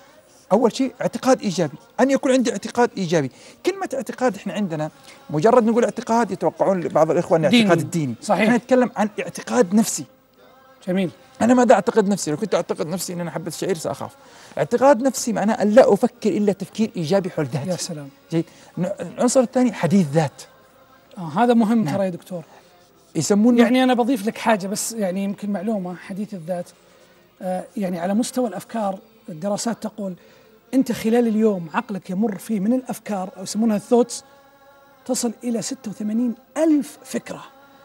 أول شيء اعتقاد إيجابي، أن يكون عندي اعتقاد إيجابي. كلمة اعتقاد إحنا عندنا مجرد نقول اعتقاد يتوقعون بعض الإخوة أن الاعتقاد الديني، صحيح. إحنا نتكلم عن اعتقاد نفسي. جميل. أنا ماذا أعتقد نفسي؟ لو كنت أعتقد نفسي أن أنا حبة شعير سأخاف. اعتقاد نفسي معناه أن لا أفكر إلا تفكير إيجابي حول ذاتي. يا سلام. جيد. العنصر الثاني حديث ذات. آه هذا مهم ترى يا دكتور. يسمونه يعني أنا بضيف لك حاجة بس، يعني يمكن معلومة، حديث الذات آه يعني على مستوى الأفكار الدراسات تقول أنت خلال اليوم عقلك يمر فيه من الأفكار أو يسمونها الثوتس تصل إلى ستة وثمانين ألف فكرة.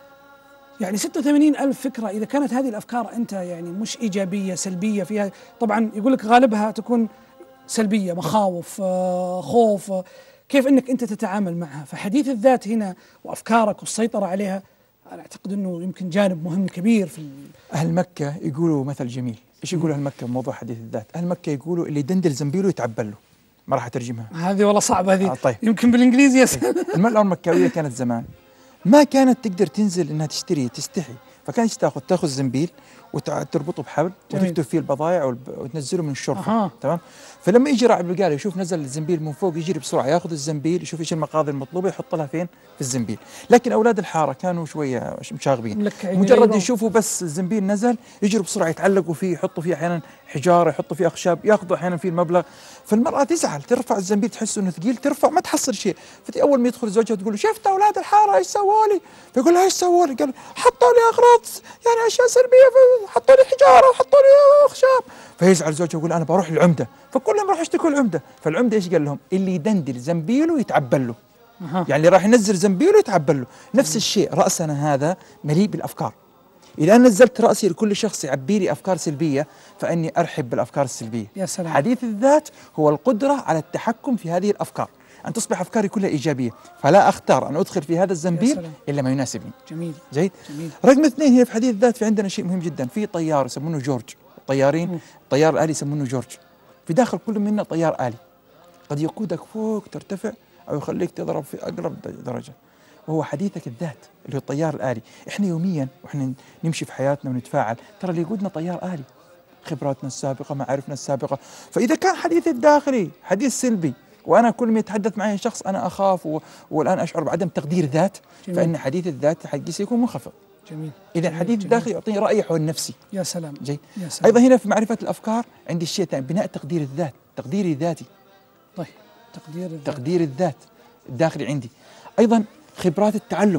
يعني ستة وثمانين ألف فكرة، إذا كانت هذه الأفكار أنت يعني مش إيجابية سلبية فيها، طبعا يقول لك غالبها تكون سلبية، مخاوف، آه خوف، آه كيف أنك أنت تتعامل معها. فحديث الذات هنا وأفكارك والسيطرة عليها أنا أعتقد أنه يمكن جانب مهم كبير في أهل مكة يقولوا مثل جميل. إيش يقولوا أهل مكة بموضوع حديث الذات؟ أهل مكة يقولوا اللي يدندل زنبيله يتعبل له. ما راح أترجمها، هذه والله صعبة هذه. آه طيب. يمكن بالإنجليزي يس. المرأة المكاوية كانت زمان ما كانت تقدر تنزل إنها تشتري، تستحي، فكانت تاخذ تاخذ زنبيل وتربطه بحبل وتكتب فيه البضائع وتنزله من الشرفة. أه. تمام. فلما يجي راعي البقالة يشوف نزل الزنبيل من فوق يجري بسرعة ياخذ الزنبيل، يشوف ايش المقاضي المطلوبة يحط لها فين في الزنبيل. لكن أولاد الحارة كانوا شوية مشاغبين، مجرد يشوفوا بس الزنبيل نزل يجروا بسرعة يتعلقوا فيه، يحطوا فيه أحيانا حجارة، يحطوا فيه أخشاب، ياخذوا أحيانا فيه المبلغ. فالمرأة تزعل، ترفع الزنبيل تحس إنه ثقيل، ترفع ما تحصل شيء. فتي أول ما يدخل زوجها تقول له شفت أولاد الحارة ايش سووا لي؟ فيقول لها ايش سووا لي؟ قال حطوا لي أغراض يعني أشياء سلبية، حطوا لي حجارة وحطوا لي أخشاب. فيزعل زوجها يقول أنا بروح للعمدة، فكلهم راح يشتكوا العمدة. فالعمدة ايش قال لهم؟ اللي يدندل زنبيله يتعبل له. أه. يعني راح ينزل زنبيله يتعبل له. نفس الشيء رأسنا هذا مليء بالأفكار. إذا أنا نزلت رأسي لكل شخص يعبي لي أفكار سلبية فإني أرحب بالأفكار السلبية. يا سلام. حديث الذات هو القدرة على التحكم في هذه الأفكار، أن تصبح أفكاري كلها إيجابية، فلا أختار أن أدخل في هذا الزنبيل إلا ما يناسبني. جميل. جيد. جميل. رقم اثنين هنا في حديث الذات في عندنا شيء مهم جدا، في طيار يسمونه جورج، الطيارين الطيار الآلي يسمونه جورج. في داخل كل منا طيار آلي قد يقودك فوق ترتفع أو يخليك تضرب في أقرب درجة، وهو حديثك الذات اللي هو الطيار الآلي. إحنا يوميا وإحنا نمشي في حياتنا ونتفاعل ترى اللي يقودنا طيار آلي، خبراتنا السابقة، معارفنا السابقة. فإذا كان حديثي الداخلي حديث سلبي وأنا كل ما يتحدث معي شخص أنا أخاف و... والآن أشعر بعدم تقدير ذات، جميل. فإن حديث الذات حقي سيكون منخفض. جميل. إذا الحديث الداخلي يعطيني رأي حول نفسي. يا سلام. جيد. يا سلام. أيضا هنا في معرفة الأفكار عندي الشيء الثاني، بناء تقدير الذات، تقديري ذاتي. طيب تقدير الذات. تقدير الذات الداخلي عندي. أيضا خبرات التعلم.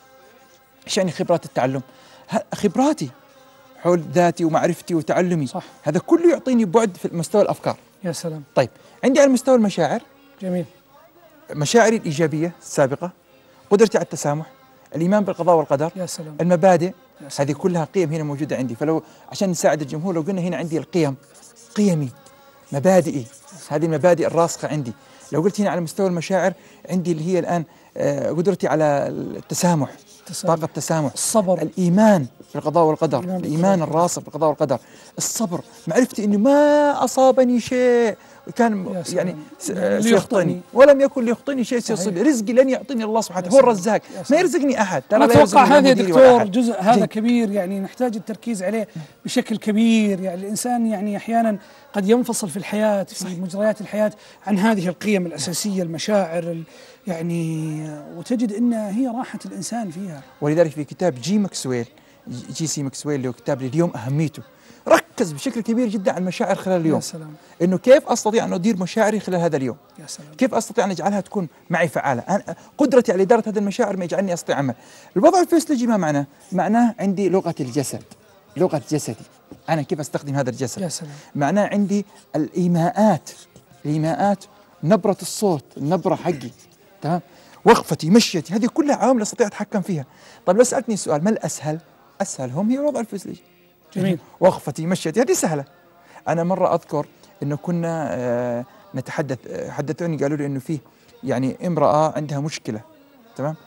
إيش يعني خبرات التعلم؟ خبراتي حول ذاتي ومعرفتي وتعلمي. صح. هذا كله يعطيني بعد في مستوى الأفكار. يا سلام. طيب عندي على مستوى المشاعر. جميل. مشاعري الإيجابية السابقة، قدرتي على التسامح، الإيمان بالقضاء والقدر. يا سلام. المبادئ، هذه كلها قيم هنا موجودة عندي. فلو عشان نساعد الجمهور لو قلنا هنا عندي القيم، قيمي مبادئي، هذه المبادئ الراسخة عندي. لو قلت هنا على مستوى المشاعر، عندي اللي هي الآن قدرتي على التسامح، طاقة التسامح، الصبر، الإيمان بالقضاء والقدر، الإيمان, الإيمان الراسخ بالقضاء والقدر، الصبر، معرفتي إنه ما أصابني شيء كان يعني سيخطئني ولم يكن ليخطئني شيء سيصيب، رزقي لن يعطيني الله سبحانه، هو الرزاق، ما يرزقني أحد. أنا أتوقع هذا يا دكتور جزء هذا جي. كبير يعني نحتاج التركيز عليه بشكل كبير. يعني الإنسان يعني أحيانا قد ينفصل في الحياة في صحيح. مجريات الحياة عن هذه القيم الأساسية، المشاعر يعني، وتجد أن هي راحة الإنسان فيها. ولذلك في كتاب جي ماكسويل جي سي ماكسويل اللي هو كتاب اليوم أهميته، ركز بشكل كبير جدا على المشاعر خلال اليوم. يا سلام. إنه كيف أستطيع أن أدير مشاعري خلال هذا اليوم، يا سلام. كيف أستطيع أن أجعلها تكون معي فعالة، أنا قدرتي على إدارة هذه المشاعر ما يجعلني أستطيع عمل. الوضع الفسيولوجي ما معناه؟ معناه عندي لغة الجسد، لغة جسدي، أنا كيف أستخدم هذا الجسد. يا سلام. معناه عندي الإيماءات، الإيماءات، نبرة الصوت، النبرة حقي، تمام، وقفتي، مشيتي، هذه كلها عوامل استطيع اتحكم فيها. طيب لو سالتني سؤال، ما الاسهل؟ اسهلهم هي الوضع الفسيولوجي. جميل. وقفتي، مشيتي، هذه سهله. انا مره اذكر انه كنا آه نتحدث، آه حدثوني قالوا لي انه فيه يعني امراه عندها مشكله، تمام،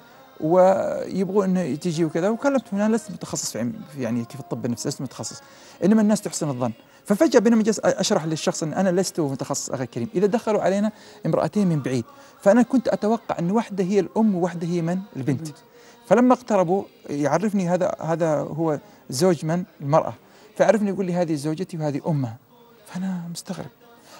ويبغوا انه تجي وكذا، وكلمتهم انا لست متخصص في يعني كيف الطب النفسي، لست متخصص، انما الناس تحسن الظن. ففجأة بينما جلس أشرح للشخص أن أنا لست متخصص أخي الكريم، إذا دخلوا علينا امرأتين من بعيد، فأنا كنت أتوقع أن واحدة هي الأم وواحدة هي من؟ البنت. فلما اقتربوا يعرفني هذا هذا هو زوج من؟ المرأة، فعرفني يقول لي هذه زوجتي وهذه أمها. فأنا مستغرب.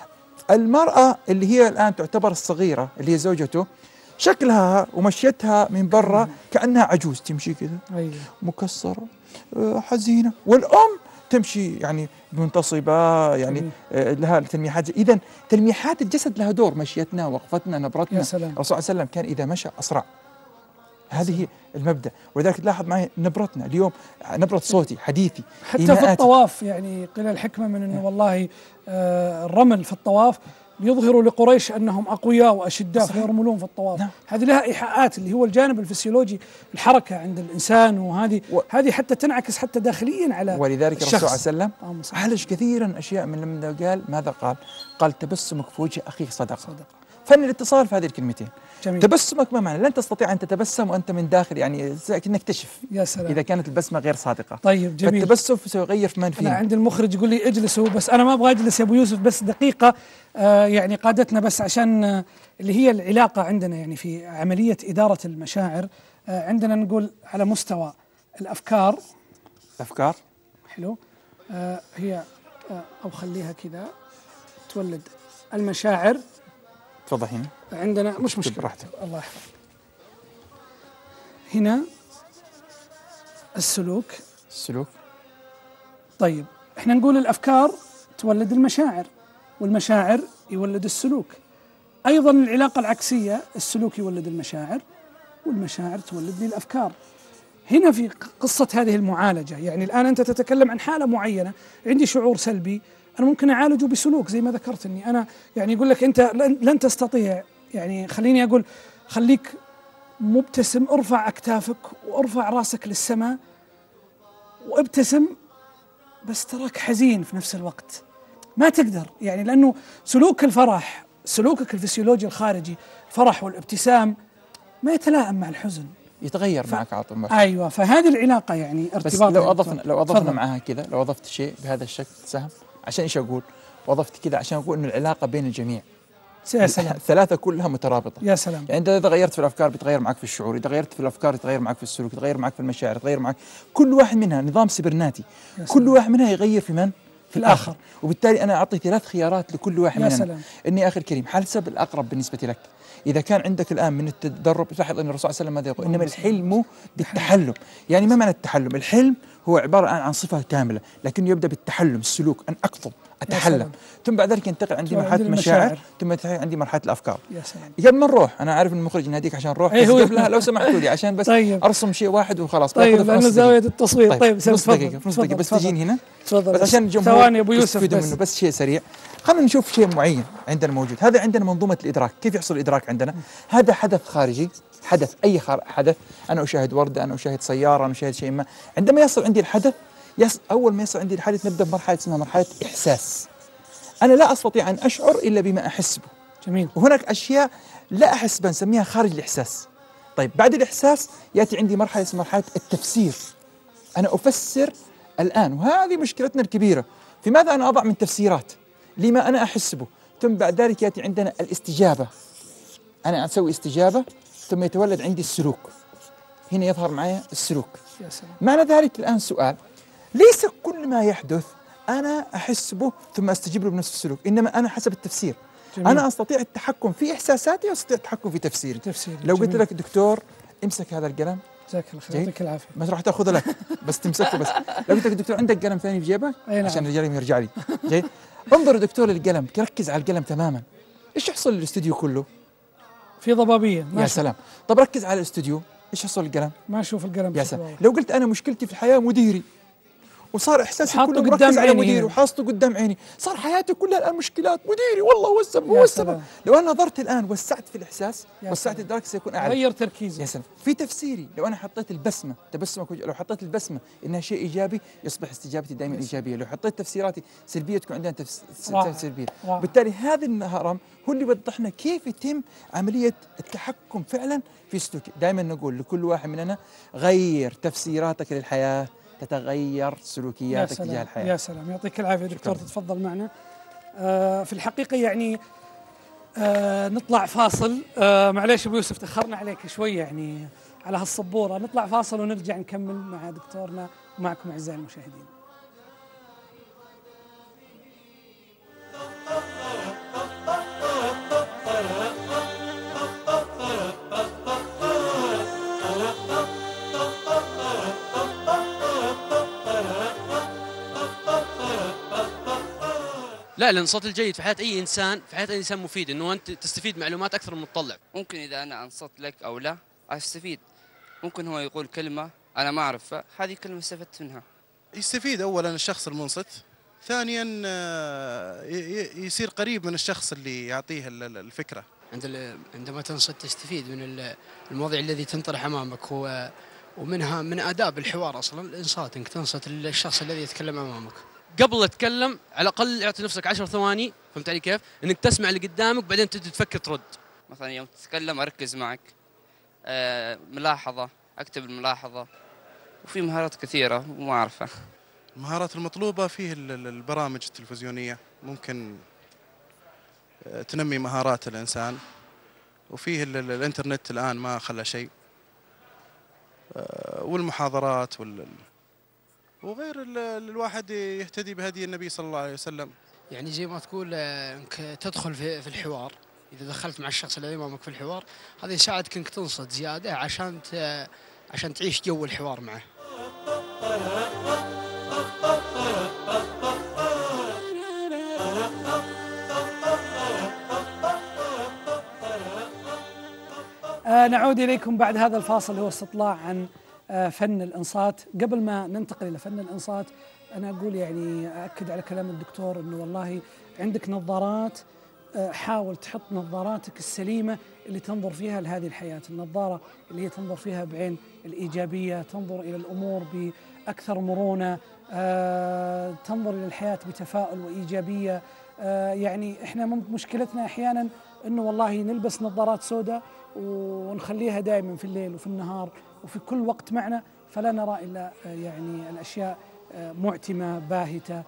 المرأة اللي هي الآن تعتبر الصغيرة اللي هي زوجته، شكلها ومشيتها من برا كأنها عجوز تمشي كذا، مكسرة، حزينة، والأم تمشي يعني منتصبة، يعني آه لها تلميحات. إذا تلميحات الجسد لها دور، مشيتنا، وقفتنا، نبرتنا. الرسول صلى الله عليه وسلم كان إذا مشى أسرع، هذه المبدأ. ولذلك تلاحظ معي نبرتنا اليوم، نبرة صوتي، حديثي، حتى في الطواف، يعني قيل الحكمة من أنه والله آه الرمل في الطواف يظهر لقريش أنهم أقوياء وأشداء فيرملون في الطواف. نعم. هذه لها إيحاءات اللي هو الجانب الفسيولوجي، الحركة عند الإنسان، وهذه و... هذه حتى تنعكس حتى داخليا على ولذلك الرسول صلى الله عليه وسلم عالج كثيرا أشياء من لما قال ماذا قال؟ قال تبسمك في وجه أخيك صدقة. صدق. فن الاتصال في هذه الكلمتين. جميل. تبسمك ما معنى؟ لن تستطيع أن تتبسم وأنت من داخل، يعني كأنك تشف. يا سلام. إذا كانت البسمة غير صادقة. طيب جميل. فالتبسم سيغير في من فيه. أنا عند المخرج يقول لي اجلسوا، بس أنا ما أبغى أجلس يا أبو يوسف، بس دقيقة. آه يعني قادتنا بس عشان آه اللي هي العلاقة عندنا يعني في عملية إدارة المشاعر. آه عندنا نقول على مستوى الأفكار. الأفكار. حلو. آه هي آه أو خليها كذا تولد المشاعر. تفضل. هنا عندنا مش مشكلة براحتك. الله يحفظك. هنا السلوك. السلوك. طيب احنا نقول الأفكار تولد المشاعر، والمشاعر يولد السلوك. أيضا العلاقة العكسية، السلوك يولد المشاعر والمشاعر تولد لي الأفكار. هنا في قصة هذه المعالجة، يعني الآن أنت تتكلم عن حالة معينة، عندي شعور سلبي، أنا ممكن أعالجه بسلوك زي ما ذكرت إني أنا يعني يقول لك أنت لن تستطيع، يعني خليني أقول خليك مبتسم، ارفع أكتافك وارفع راسك للسماء وابتسم، بس تراك حزين في نفس الوقت، ما تقدر، يعني لأنه سلوك الفرح، سلوكك الفسيولوجي الخارجي، الفرح والابتسام ما يتلائم مع الحزن، يتغير ف... معك على طول. ايوه، فهذه العلاقه يعني ارتباط. بس لو اضفنا لو اضفنا معها كذا، لو اضفت شيء بهذا الشكل سهم، عشان ايش اقول؟ واضفت كذا عشان اقول انه العلاقه بين الجميع. يا سلام. الثلاثه كلها مترابطه. يا سلام. يعني انت اذا غيرت في الافكار بتغير معك في الشعور، اذا غيرت في الافكار يتغير معك في السلوك، يتغير معك في المشاعر، يتغير معك، كل واحد منها نظام سبرناتي، كل واحد منها يغير في من؟ في الآخر. وبالتالي أنا أعطي ثلاث خيارات لكل واحد مننا. سلام. إني أخي الكريم حسب الأقرب بالنسبة لك. إذا كان عندك الآن من التدرب، تلاحظ أن الرسول صلى الله عليه وسلم ماذا يقول؟ إنما الحلم بالتحلم. يعني ما معنى التحلم؟ الحلم هو عبارة عن صفة كاملة، لكنه يبدأ بالتحلم، السلوك، أن أكظم، أتحلم، ثم بعد ذلك ينتقل عندي مرحلة المشاعر، ثم ينتقل عندي مرحلة الأفكار. يا سلام. قبل ما نروح، أنا عارف إن المخرج يناديك عشان نروح، بس قبلها لو سمحتوا لي عشان بس طيب. أرسم شيء واحد وخلاص. طيب لأنه زاوية التصوير. طيب, طيب نص دقيقة، نص دقيقة بس تجين هنا. تفضل. بس عشان الجمهور ثواني أبو يوسف بس. منه بس شيء سريع. خلينا نشوف شيء معين عندنا موجود. هذا عندنا منظومة الإدراك. كيف يحصل الإدراك عندنا؟ هذا حدث خارجي، حدث أي حدث، أنا أشاهد وردة، أنا أشاهد سيارة، أنا أشاهد شيء ما. عندما يصل عندي الحدث، يص أول ما يصل عندي الحدث نبدأ بمرحلة اسمها مرحلة إحساس. أنا لا أستطيع أن أشعر إلا بما أحس به. جميل. وهناك أشياء لا أحس بها نسميها خارج الإحساس. طيب بعد الإحساس يأتي عندي مرحلة اسمها مرحلة التفسير. أنا أفسر الآن، وهذه مشكلتنا الكبيرة. في ماذا أنا أضع من تفسيرات لما أنا أحس به؟ ثم بعد ذلك يأتي عندنا الاستجابة. أنا أسوي استجابة ثم يتولد عندي السلوك. هنا يظهر معي السلوك. يا سلام. معنى ذلك الآن سؤال، ليس كل ما يحدث أنا أحس به ثم أستجيب له بنفس السلوك، إنما أنا حسب التفسير. جميل. أنا أستطيع التحكم في إحساساتي وأستطيع التحكم في تفسيري. تفسير. لو جميل. قلت لك دكتور امسك هذا القلم، جزاك الله خير، يعطيك العافية، ما راح تاخذه لك بس تمسكه. بس لو قلت لك دكتور عندك قلم ثاني في جيبك نعم. عشان القلم يرجع لي. جيد. انظر دكتور للقلم، ركز على القلم تماما. ايش يحصل للاستوديو كله؟ في ضبابية. يا سلام. طب ركز على الاستوديو، ايش يحصل للقلم؟ ما اشوف القلم. يا سلام. لو قلت انا مشكلتي في الحياة مديري، وصار احساسي كله قدام مركز على عيني مديري هنا. وحاطه قدام عيني، صار حياتي كلها الان مشكلات، مديري والله هو السبب هو السبب. لو انا نظرت الان وسعت في الاحساس، وسعت الادراك، سيكون اعلى. غير تركيزي. يا سلام. في تفسيري، لو انا حطيت البسمه، تبسمك وجه، لو حطيت البسمه انها شيء ايجابي يصبح استجابتي دائما ايجابيه، لو حطيت تفسيراتي سلبيه تكون عندنا تفسيرات سلبيه. بالتالي هذا الهرم هو اللي يوضحنا كيف يتم عمليه التحكم فعلا في سلوكي. دائما نقول لكل واحد مننا غير تفسيراتك للحياه تتغير سلوكياتك تجاه الحياة. يا سلام، يعطيك العافية دكتور. تتفضل معنا. آه في الحقيقة يعني آه نطلع فاصل. آه معليش أبو يوسف تأخرنا عليك شوي يعني على هالصبورة. نطلع فاصل ونرجع نكمل مع دكتورنا ومعكم أعزائي المشاهدين. لا، الانصات الجيد في حياة أي إنسان، في حياة أي إنسان مفيد، إنه أنت تستفيد معلومات أكثر من مطلع. ممكن إذا أنا أنصت لك أو لا أستفيد. ممكن هو يقول كلمة أنا ما أعرفها، هذه كلمة استفدت منها. يستفيد أولا الشخص المنصت، ثانيا يصير قريب من الشخص اللي يعطيه الفكرة. عندما تنصت تستفيد من المواضيع الذي تنطرح أمامك، هو ومنها من آداب الحوار أصلا الإنصات، إنك تنصت للشخص الذي يتكلم أمامك. قبل لا تتكلم على الأقل اعطي نفسك عشر ثواني، فهمت علي كيف؟ إنك تسمع اللي قدامك بعدين تبدأ تفكر ترد. مثلا يوم تتكلم أركز معك، آه ملاحظة، أكتب الملاحظة، وفي مهارات كثيرة وما أعرفها. المهارات المطلوبة فيه البرامج التلفزيونية، ممكن تنمي مهارات الإنسان، وفيه الإنترنت الآن ما خلى شيء، والمحاضرات وال وغير الواحد يهتدي بهدي النبي صلى الله عليه وسلم. يعني زي ما تقول انك تدخل في الحوار، اذا دخلت مع الشخص الذي امامك في الحوار هذا يساعدك انك تنصت زياده عشان عشان تعيش جو الحوار معه. آه نعود اليكم بعد هذا الفاصل اللي هو استطلاع عن فن الإنصات. قبل ما ننتقل إلى فن الإنصات أنا أقول يعني أأكد على كلام الدكتور أنه والله عندك نظارات، حاول تحط نظاراتك السليمة اللي تنظر فيها لهذه الحياة، النظارة اللي هي تنظر فيها بعين الإيجابية، تنظر إلى الأمور بأكثر مرونة، تنظر إلى الحياة بتفاؤل وإيجابية. يعني إحنا مشكلتنا أحيانا أنه والله نلبس نظارات سوداء ونخليها دائما في الليل وفي النهار وفي كل وقت معنا، فلا نرى إلا يعني الأشياء معتمة باهتة.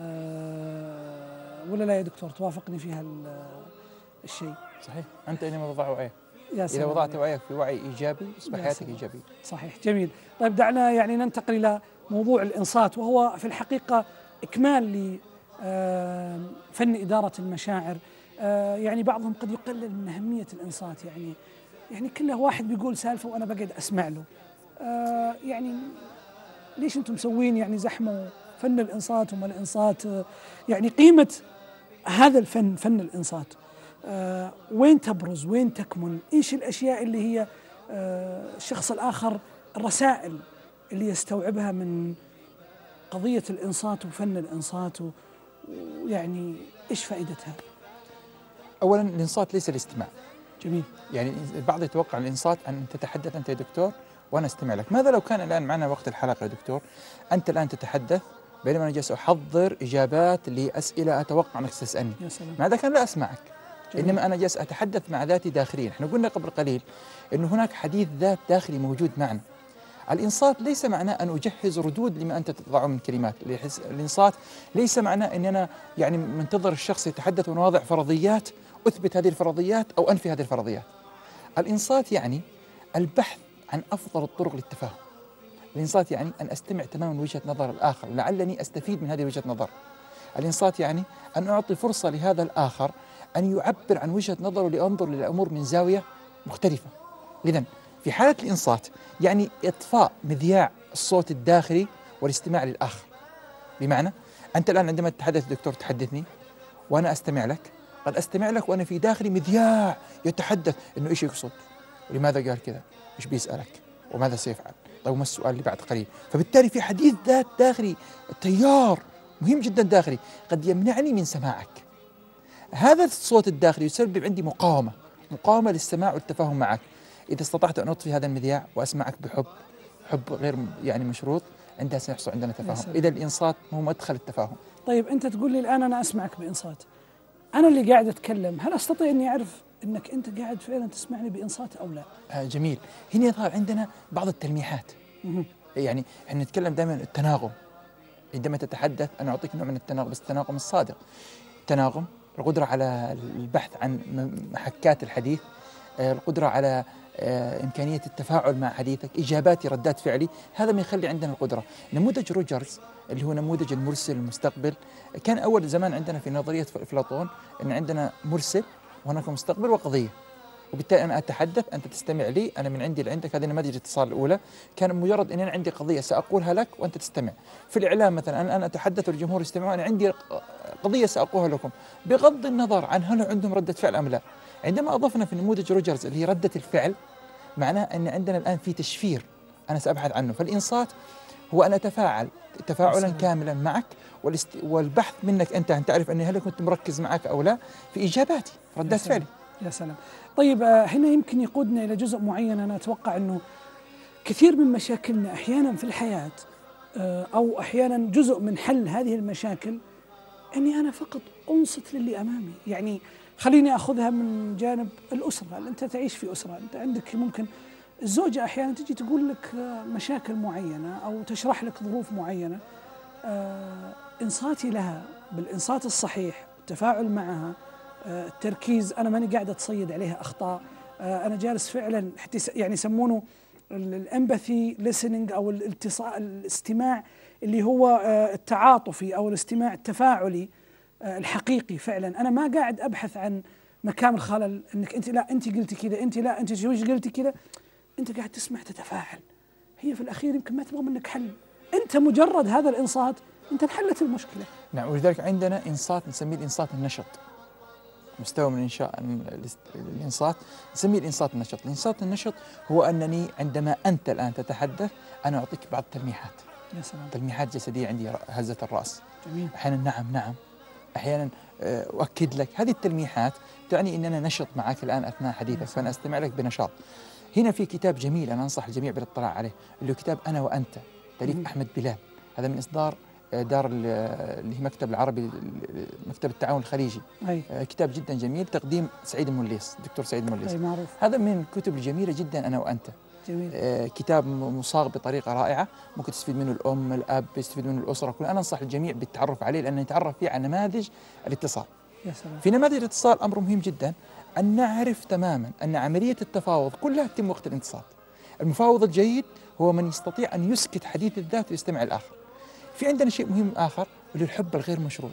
ولا لا يا دكتور توافقني في هالشيء؟ صحيح، أنت إنما تضع وعيك. إذا وضعت وعيك في وعي إيجابي تصبح حياتك إيجابية. صحيح، جميل. طيب دعنا يعني ننتقل إلى موضوع الإنصات، وهو في الحقيقة إكمال لفن إدارة المشاعر. يعني بعضهم قد يقلل من أهمية الإنصات، يعني يعني كله واحد بيقول سالفة وأنا بقعد أسمع له. آه يعني ليش أنتم مسوين يعني زحمة فن الإنصات وما الإنصات؟ آه يعني قيمة هذا الفن، فن الإنصات، آه وين تبرز، وين تكمن؟ إيش الأشياء اللي هي آه الشخص الآخر، الرسائل اللي يستوعبها من قضية الإنصات وفن الإنصات، ويعني إيش فائدتها؟ أولا الإنصات ليس الاستماع. جميل. يعني البعض يتوقع الإنصات أن تتحدث أنت يا دكتور وأنا أستمع لك. ماذا لو كان الآن معنا وقت الحلقة يا دكتور، أنت الآن تتحدث بينما أنا جالس أحضر إجابات لأسئلة أتوقع أنك ستسألني. يا سلام. مع ذلك أنا لا أسمعك. جميل. إنما أنا جالس أتحدث مع ذاتي داخليا. احنا قلنا قبل قليل أنه هناك حديث ذات داخلي موجود معنا. الإنصات ليس معناه أن أجهز ردود لما أنت تضعه من كلمات. الإنصات ليس معناه أن أنا يعني منتظر الشخص يتحدث وأنا واضع فرضيات أثبت هذه الفرضيات أو أنفي هذه الفرضيات. الإنصات يعني البحث عن أفضل الطرق للتفاهم. الإنصات يعني أن أستمع تماما وجهة نظر الآخر لعلني أستفيد من هذه وجهة نظر. الإنصات يعني أن أعطي فرصة لهذا الآخر أن يعبر عن وجهة نظره لأنظر للأمور من زاوية مختلفة. إذن في حالة الإنصات يعني إطفاء مذياع الصوت الداخلي والاستماع للآخر. بمعنى أنت الآن عندما تتحدث دكتور تحدثني وأنا أستمع لك، قد أستمع لك وأنا في داخلي مذياع يتحدث إنه إيش يقصد ولماذا قال كذا، إيش بيسألك وماذا سيفعل، طيب ما السؤال اللي بعد قليل. فبالتالي في حديث ذات داخلي تيار مهم جدا داخلي قد يمنعني من سماعك. هذا الصوت الداخلي يسبب عندي مقاومة مقاومة للسماع والتفاهم معك. إذا استطعت أن أطفي هذا المذياع وأسمعك بحب، حب غير يعني مشروط، عندها سيحصل عندنا تفاهم. إذا الإنصات هو مدخل التفاهم. طيب أنت تقول لي الآن أنا أسمعك بإنصات، أنا اللي قاعد أتكلم، هل أستطيع أني أعرف أنك أنت قاعد فعلا تسمعني بإنصات أو لا؟ آه جميل. هنا يظهر عندنا بعض التلميحات. يعني احنا نتكلم دائما التناغم. عندما تتحدث أنا أعطيك نوع من التناغم، بس التناغم الصادق. التناغم القدرة على البحث عن محكات الحديث، القدرة على إمكانية التفاعل مع حديثك، إجاباتي ردات فعلي، هذا ما يخلي عندنا القدرة. نموذج روجرز اللي هو نموذج المرسل المستقبل، كان أول زمان عندنا في نظرية أفلاطون أن عندنا مرسل وهناك مستقبل وقضية، وبالتالي أنا أتحدث أنت تستمع لي، أنا من عندي لعندك. هذه نماذج الاتصال الأولى. كان مجرد أن أنا عندي قضية سأقولها لك وأنت تستمع. في الإعلام مثلا أنا أتحدث والجمهور يستمعون، أنا عندي قضية سأقولها لكم بغض النظر عن هل عندهم ردة فعل أم لا. عندما أضفنا في نموذج روجرز اللي هي ردة الفعل، معناه أن عندنا الآن في تشفير أنا سأبحث عنه. فالإنصات هو أن أتفاعل تفاعلا كاملا معك والبحث منك أنت أن تعرف أني هل كنت مركز معك أو لا في إجاباتي ردات فعلي. يا سلام. طيب هنا يمكن يقودنا إلى جزء معين. أنا أتوقع أنه كثير من مشاكلنا أحيانا في الحياة أو أحيانا جزء من حل هذه المشاكل أني أنا فقط أنصت للي أمامي. يعني خليني أخذها من جانب الأسرة. أنت تعيش في أسرة، أنت عندك ممكن الزوجة أحيانا تجي تقول لك مشاكل معينة أو تشرح لك ظروف معينة، آه إنصاتي لها بالإنصات الصحيح، التفاعل معها، آه التركيز، أنا ماني قاعد أتصيد عليها أخطاء، آه أنا جالس فعلا يعني يسمونه الامباثي listening أو الاتصال الاستماع اللي هو آه التعاطفي أو الاستماع التفاعلي آه الحقيقي. فعلا أنا ما قاعد أبحث عن مكان الخلل، انك انت لا انت قلتي كذا، انت لا انت شويش قلتي كذا، انت قاعد تسمع تتفاعل. هي في الاخير يمكن ما تبغى منك حل، انت مجرد هذا الانصات انت انحلت المشكله. نعم. ولذلك عندنا انصات نسميه الانصات النشط، مستوى من انشاء الانصات نسميه الانصات النشط. الانصات النشط هو انني عندما انت الان تتحدث انا اعطيك بعض التلميحات. يا سلام. تلميحات جسديه عندي، هزه الراس، جميل، احيانا نعم نعم، احيانا أؤكد لك. هذه التلميحات تعني أن أنا نشط معك الآن أثناء حديثك، فأنا أستمع لك بنشاط. هنا في كتاب جميل أنا أنصح الجميع بالاطلاع عليه، اللي هو كتاب أنا وأنت تأليف أحمد بلال. هذا من إصدار دار اللي هي مكتب العربي، مكتب التعاون الخليجي. أي. كتاب جدا جميل، تقديم سعيد الموليس، الدكتور سعيد الموليس. أي معروف. هذا من الكتب الجميلة جدا أنا وأنت. جميل. آه كتاب مصاغ بطريقة رائعة، ممكن تستفيد منه الأم، الأب، يستفيد منه الأسرة كلها. أنا أنصح الجميع بالتعرف عليه لأنه يتعرف فيه على نماذج الاتصال. يا سلام. في نماذج الاتصال أمر مهم جدا أن نعرف تماما أن عملية التفاوض كلها تتم وقت الانتصات. المفاوض الجيد هو من يستطيع أن يسكت حديث الذات ويستمع الآخر. في عندنا شيء مهم آخر اللي الحب الغير مشروط.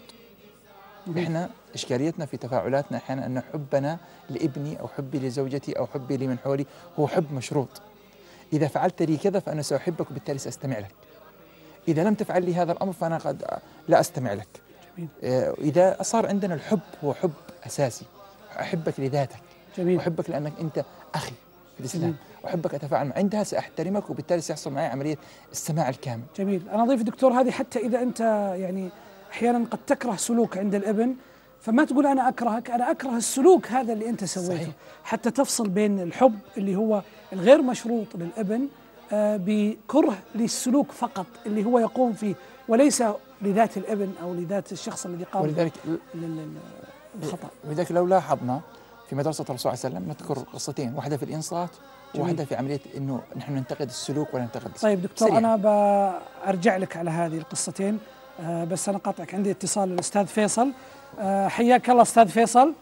إحنا إشكاليتنا في تفاعلاتنا أحيانا أن حبنا لابني أو حبي لزوجتي أو حبي لمن حولي هو حب مشروط. إذا فعلت لي كذا فأنا سأحبك وبالتالي سأستمع لك. إذا لم تفعل لي هذا الأمر فأنا قد لا أستمع لك. جميل. إذا صار عندنا الحب هو حب أساسي، أحبك لذاتك. جميل. أحبك لأنك أنت أخي في الإسلام، أحبك أتفاعل معك، عندها سأحترمك وبالتالي سيحصل معي عملية السماع الكامل. جميل. أنا أضيف دكتور هذه حتى إذا أنت يعني أحيانا قد تكره سلوك عند الابن، فما تقول أنا أكرهك، أنا أكره السلوك هذا اللي أنت سويته. صحيح. حتى تفصل بين الحب اللي هو الغير مشروط للابن آه بكره للسلوك فقط اللي هو يقوم فيه وليس لذات الابن أو لذات الشخص الذي قام ولذلك بالخطأ. ولذلك لو لاحظنا في مدرسة الرسول صلى الله عليه وسلم نذكر قصتين، واحدة في الإنصات وواحدة في عملية أنه نحن ننتقد السلوك ولا ننتقد السلوك. طيب دكتور سريع. أنا بأرجع لك على هذه القصتين، آه بس أنا قاطعك، عندي اتصال للأستاذ فيصل. آه حياك الله أستاذ فيصل،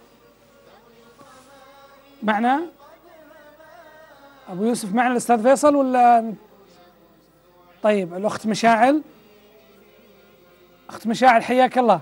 معنا أبو يوسف؟ معنا الأستاذ فيصل ولا؟ طيب الأخت مشاعل، أخت مشاعل حياك الله.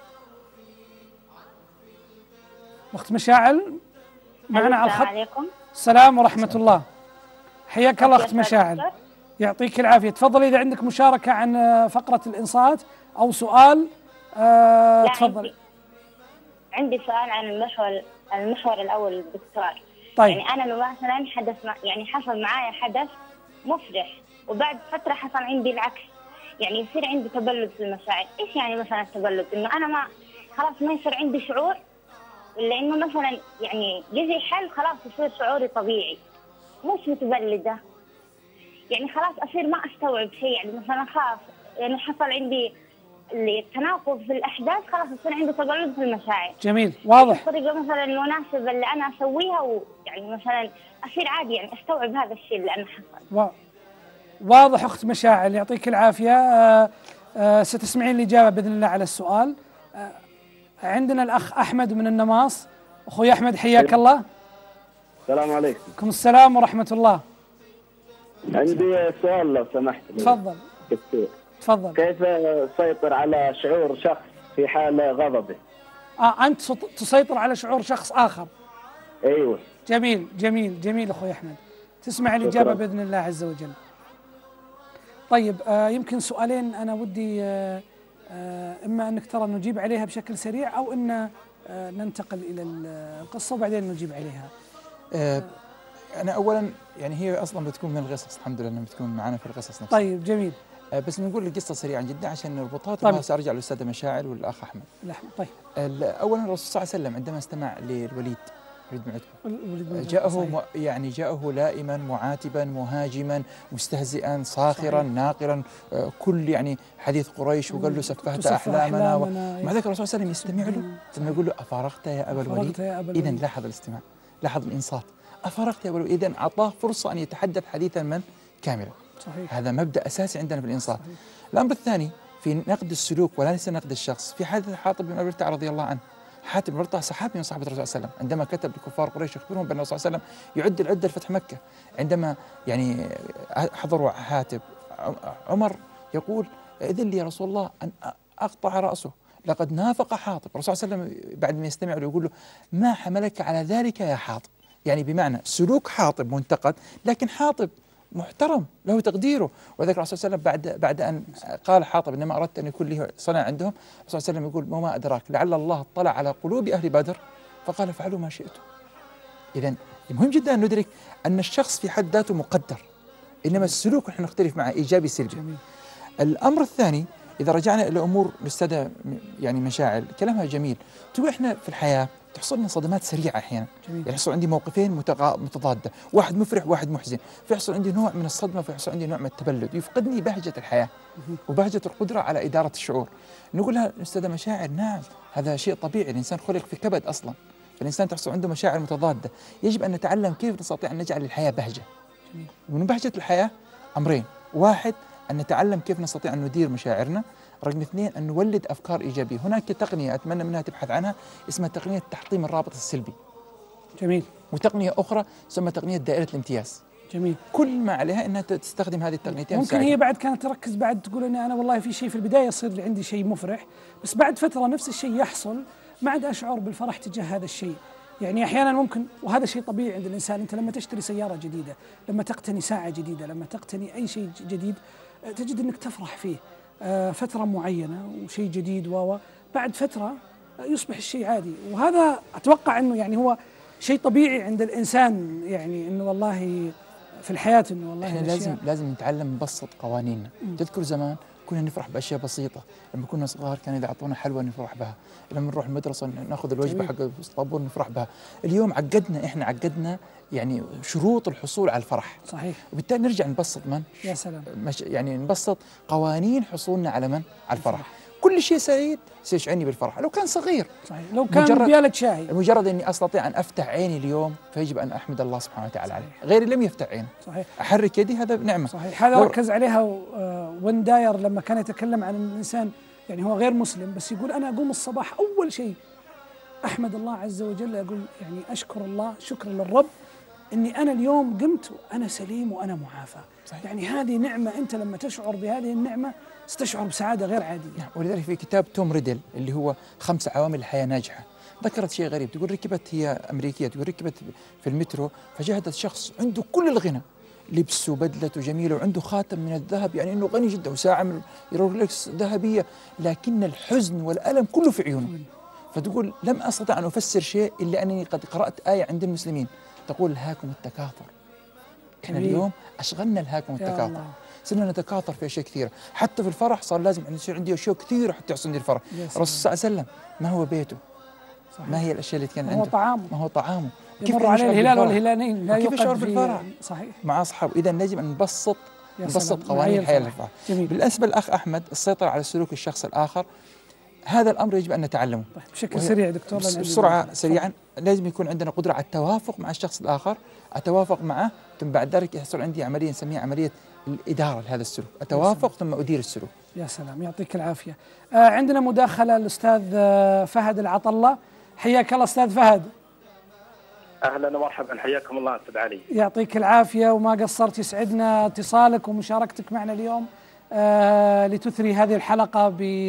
أخت مشاعل معنا على الخط. السلام عليكم. السلام ورحمة الله، حياك الله أخت مشاعل، يعطيك العافية. تفضلي إذا عندك مشاركة عن فقرة الإنصات أو سؤال آه تفضلي. عندي, عندي سؤال عن المحور المحور الأول باختصار. طيب. يعني أنا لو مثلا حدث يعني حصل معايا حدث مفرح وبعد فترة حصل عندي العكس، يعني يصير عندي تبلد في المشاعر. إيش يعني مثلا التبلد؟ إنه أنا ما خلاص ما يصير عندي شعور، ولا إنه مثلا يعني يجي حل خلاص يصير شعوري طبيعي مش متبلدة، يعني خلاص أصير ما أستوعب شيء، يعني مثلا خاف يعني حصل عندي التناقض في الأحداث خلاص يصير عندي تبلد في المشاعر. جميل، واضح. الطريقة مثلا المناسبة اللي أنا أسويها ويعني مثلا أصير عادي يعني أستوعب هذا الشيء اللي أنا حصل. و... واضح أخت مشاعل، يعطيك العافية. آه آه ستسمعين الإجابة بإذن الله على السؤال. آه عندنا الأخ أحمد من النماص. أخوي أحمد حياك الله. السلام عليكم. عليكم السلام ورحمة الله. عندي سؤال لو سمحت. تفضل. دكتور. تفضل. كيف أسيطر على شعور شخص في حال غضبه؟ آه أنت تسيطر على شعور شخص آخر. أيوه. جميل جميل جميل أخوي أحمد، تسمع الإجابة بإذن الله عز وجل. طيب آه يمكن سؤالين أنا ودي آه آه إما أنك ترى نجيب عليها بشكل سريع أو أن آه ننتقل إلى القصة وبعدين نجيب عليها. آه أنا أولا يعني هي أصلا بتكون من القصص، الحمد لله أنها بتكون معنا في القصص نفسها. طيب جميل. آه بس بنقول القصة سريعا جدا عشان نربطها. طيب. طبعا سأرجع للأستاذة مشاعل والأخ أحمد. طيب. أولا الرسول صلى الله عليه وسلم عندما استمع للوليد وليد بن عتبة جاءه يعني جاءه لائما معاتبا مهاجما مستهزئا صاخرا ناقرا كل يعني حديث قريش، وقال له سفهت أحلامنا. ومع ذلك الرسول صلى الله عليه وسلم يستمع له ثم يقول له أفارقت يا أبا الوليد. إذن لاحظ الاستماع، لاحظ الإنصات. أفارقت يا أبا الوليد، إذن أعطاه فرصة أن يتحدث حديثا من كاملا. صحيح. هذا مبدأ أساسي عندنا في الإنصات. الأمر الثاني في نقد السلوك ولا ليس نقد الشخص. في حادث حاطب بن أبي بلتع رضي الله عنه، حاتم بن بلتع صحابي من صحابة الرسول صلى الله عليه وسلم، عندما كتب لكفار قريش يخبرهم بأن الرسول صلى الله عليه وسلم يعد العدة لفتح مكة، عندما يعني حضروا حاتم عمر يقول إذن لي يا رسول الله أن أقطع رأسه، لقد نافق حاطب. الرسول صلى الله عليه وسلم بعد ما يستمع له يقول له ما حملك على ذلك يا حاطب، يعني بمعنى سلوك حاطب منتقد لكن حاطب محترم له تقديره. وذلك الرسول صلى الله عليه وسلم بعد بعد ان قال حاطب انما اردت ان يكون له صنع عندهم، الرسول صلى الله عليه وسلم يقول وما ادراك لعل الله اطلع على قلوب اهل بدر فقال افعلوا ما شئتم. اذا مهم جدا ان ندرك ان الشخص في حد ذاته مقدر، انما السلوك نحن نختلف معه ايجابي سلبي. جميل. الامر الثاني اذا رجعنا الى امور الاستاذه يعني مشاعل كلامها جميل، تقول احنا في الحياه تحصل لنا صدمات سريعه احيانا. يعني يحصل عندي موقفين متضاده، واحد مفرح واحد محزن، فيحصل عندي نوع من الصدمه فيحصل عندي نوع من التبلد، يفقدني بهجه الحياه وبهجه القدره على اداره الشعور. نقول لها الاستاذه مشاعر نعم هذا شيء طبيعي، الانسان خلق في كبد اصلا، فالانسان تحصل عنده مشاعر متضاده، يجب ان نتعلم كيف نستطيع ان نجعل الحياه بهجه. ومن بهجه الحياه امرين، واحد ان نتعلم كيف نستطيع ان ندير مشاعرنا، رقم اثنين أن نولد أفكار إيجابية. هناك تقنية أتمنى منها تبحث عنها اسمها تقنية تحطيم الرابط السلبي. جميل. وتقنية أخرى تسمى تقنية دائرة الامتياز. جميل. كل ما عليها أنها تستخدم هذه التقنيتين. ممكن هي بعد كانت تركز بعد تقول أني أنا والله في شيء في البداية يصير لي عندي شيء مفرح، بس بعد فترة نفس الشيء يحصل ما عاد أشعر بالفرح تجاه هذا الشيء. يعني أحيانا ممكن، وهذا شيء طبيعي عند الإنسان، أنت لما تشتري سيارة جديدة، لما تقتني ساعة جديدة، لما تقتني أي شيء جديد تجد أنك تفرح فيه فترة معينة وشيء جديد، و بعد فترة يصبح الشيء عادي. وهذا أتوقع أنه يعني هو شيء طبيعي عند الإنسان، يعني أنه والله في الحياة أنه والله احنا لازم لازم نتعلم نبسط قوانيننا. تذكر زمان كنا نفرح باشياء بسيطه، لما كنا صغار كانوا اذا اعطونا حلوى نفرح بها، لما نروح المدرسه ناخذ الوجبه حق الطابور نفرح بها. اليوم عقدنا احنا عقدنا يعني شروط الحصول على الفرح. صحيح. وبالتالي نرجع نبسط من؟ يا سلام. مش يعني نبسط قوانين حصولنا على من؟ على الفرح. كل شيء سعيد سيشعرني بالفرح لو كان صغير. صحيح. لو كان بيالة شاي. مجرد اني استطيع ان افتح عيني اليوم فيجب ان احمد الله سبحانه وتعالى عليه. غيري لم يفتح عينه. صحيح. احرك يدي هذا نعمه. صحيح. هذا ركز عليها وين داير لما كان يتكلم عن الانسان، يعني هو غير مسلم بس يقول انا اقوم الصباح اول شيء احمد الله عز وجل، اقول يعني اشكر الله شكرا للرب اني انا اليوم قمت وانا سليم وانا معافى. صحيح. يعني هذه نعمه، انت لما تشعر بهذه النعمه ستشعر بسعاده غير عاديه. نعم. ولذلك في كتاب توم ريدل اللي هو خمس عوامل الحياه ناجحه ذكرت شيء غريب، تقول ركبت هي امريكيه، تقول ركبت في المترو فشاهدت شخص عنده كل الغنى، لبسه بدلته جميله وعنده خاتم من الذهب، يعني انه غني جدا، وساعه من رولكس ذهبيه، لكن الحزن والالم كله في عيونه. فتقول لم استطع ان افسر شيء الا انني قد قرات ايه عند المسلمين تقول الهاكم التكاثر. احنا اليوم اشغلنا الهاكم التكاثر، صرنا نتكاثر في اشياء كثيره، حتى في الفرح صار لازم يصير عندي اشياء كثيره حتى يحصل عندي الفرح. الرسول صلى الله عليه وسلم ما هو بيته؟ صحيح. ما هي الاشياء اللي كان عنده؟ ما هو طعامه، ما هو طعامه، يمر عليه الهلال والهلالين لا كيف يشعر بالفرح؟ صحيح. مع اصحابه. اذا نجم ان نبسط نبسط قوانين الحياه للفرح. بالنسبه للاخ احمد السيطره على سلوك الشخص الاخر، هذا الامر يجب ان نتعلمه. طيب بشكل سريع دكتور، بسرعه سريعا. لازم يكون عندنا قدره على التوافق مع الشخص الاخر، اتوافق معه ثم بعد ذلك يحصل عندي عمليه نسميها عمليه الاداره لهذا السلوك، اتوافق ثم ادير السلوك. يا سلام، يعطيك العافيه. آه عندنا مداخله الاستاذ آه فهد العطله، حياك الله استاذ فهد. اهلا ومرحبا، حياكم الله استاذ علي. يعطيك العافيه وما قصرت، يسعدنا اتصالك ومشاركتك معنا اليوم آه لتثري هذه الحلقه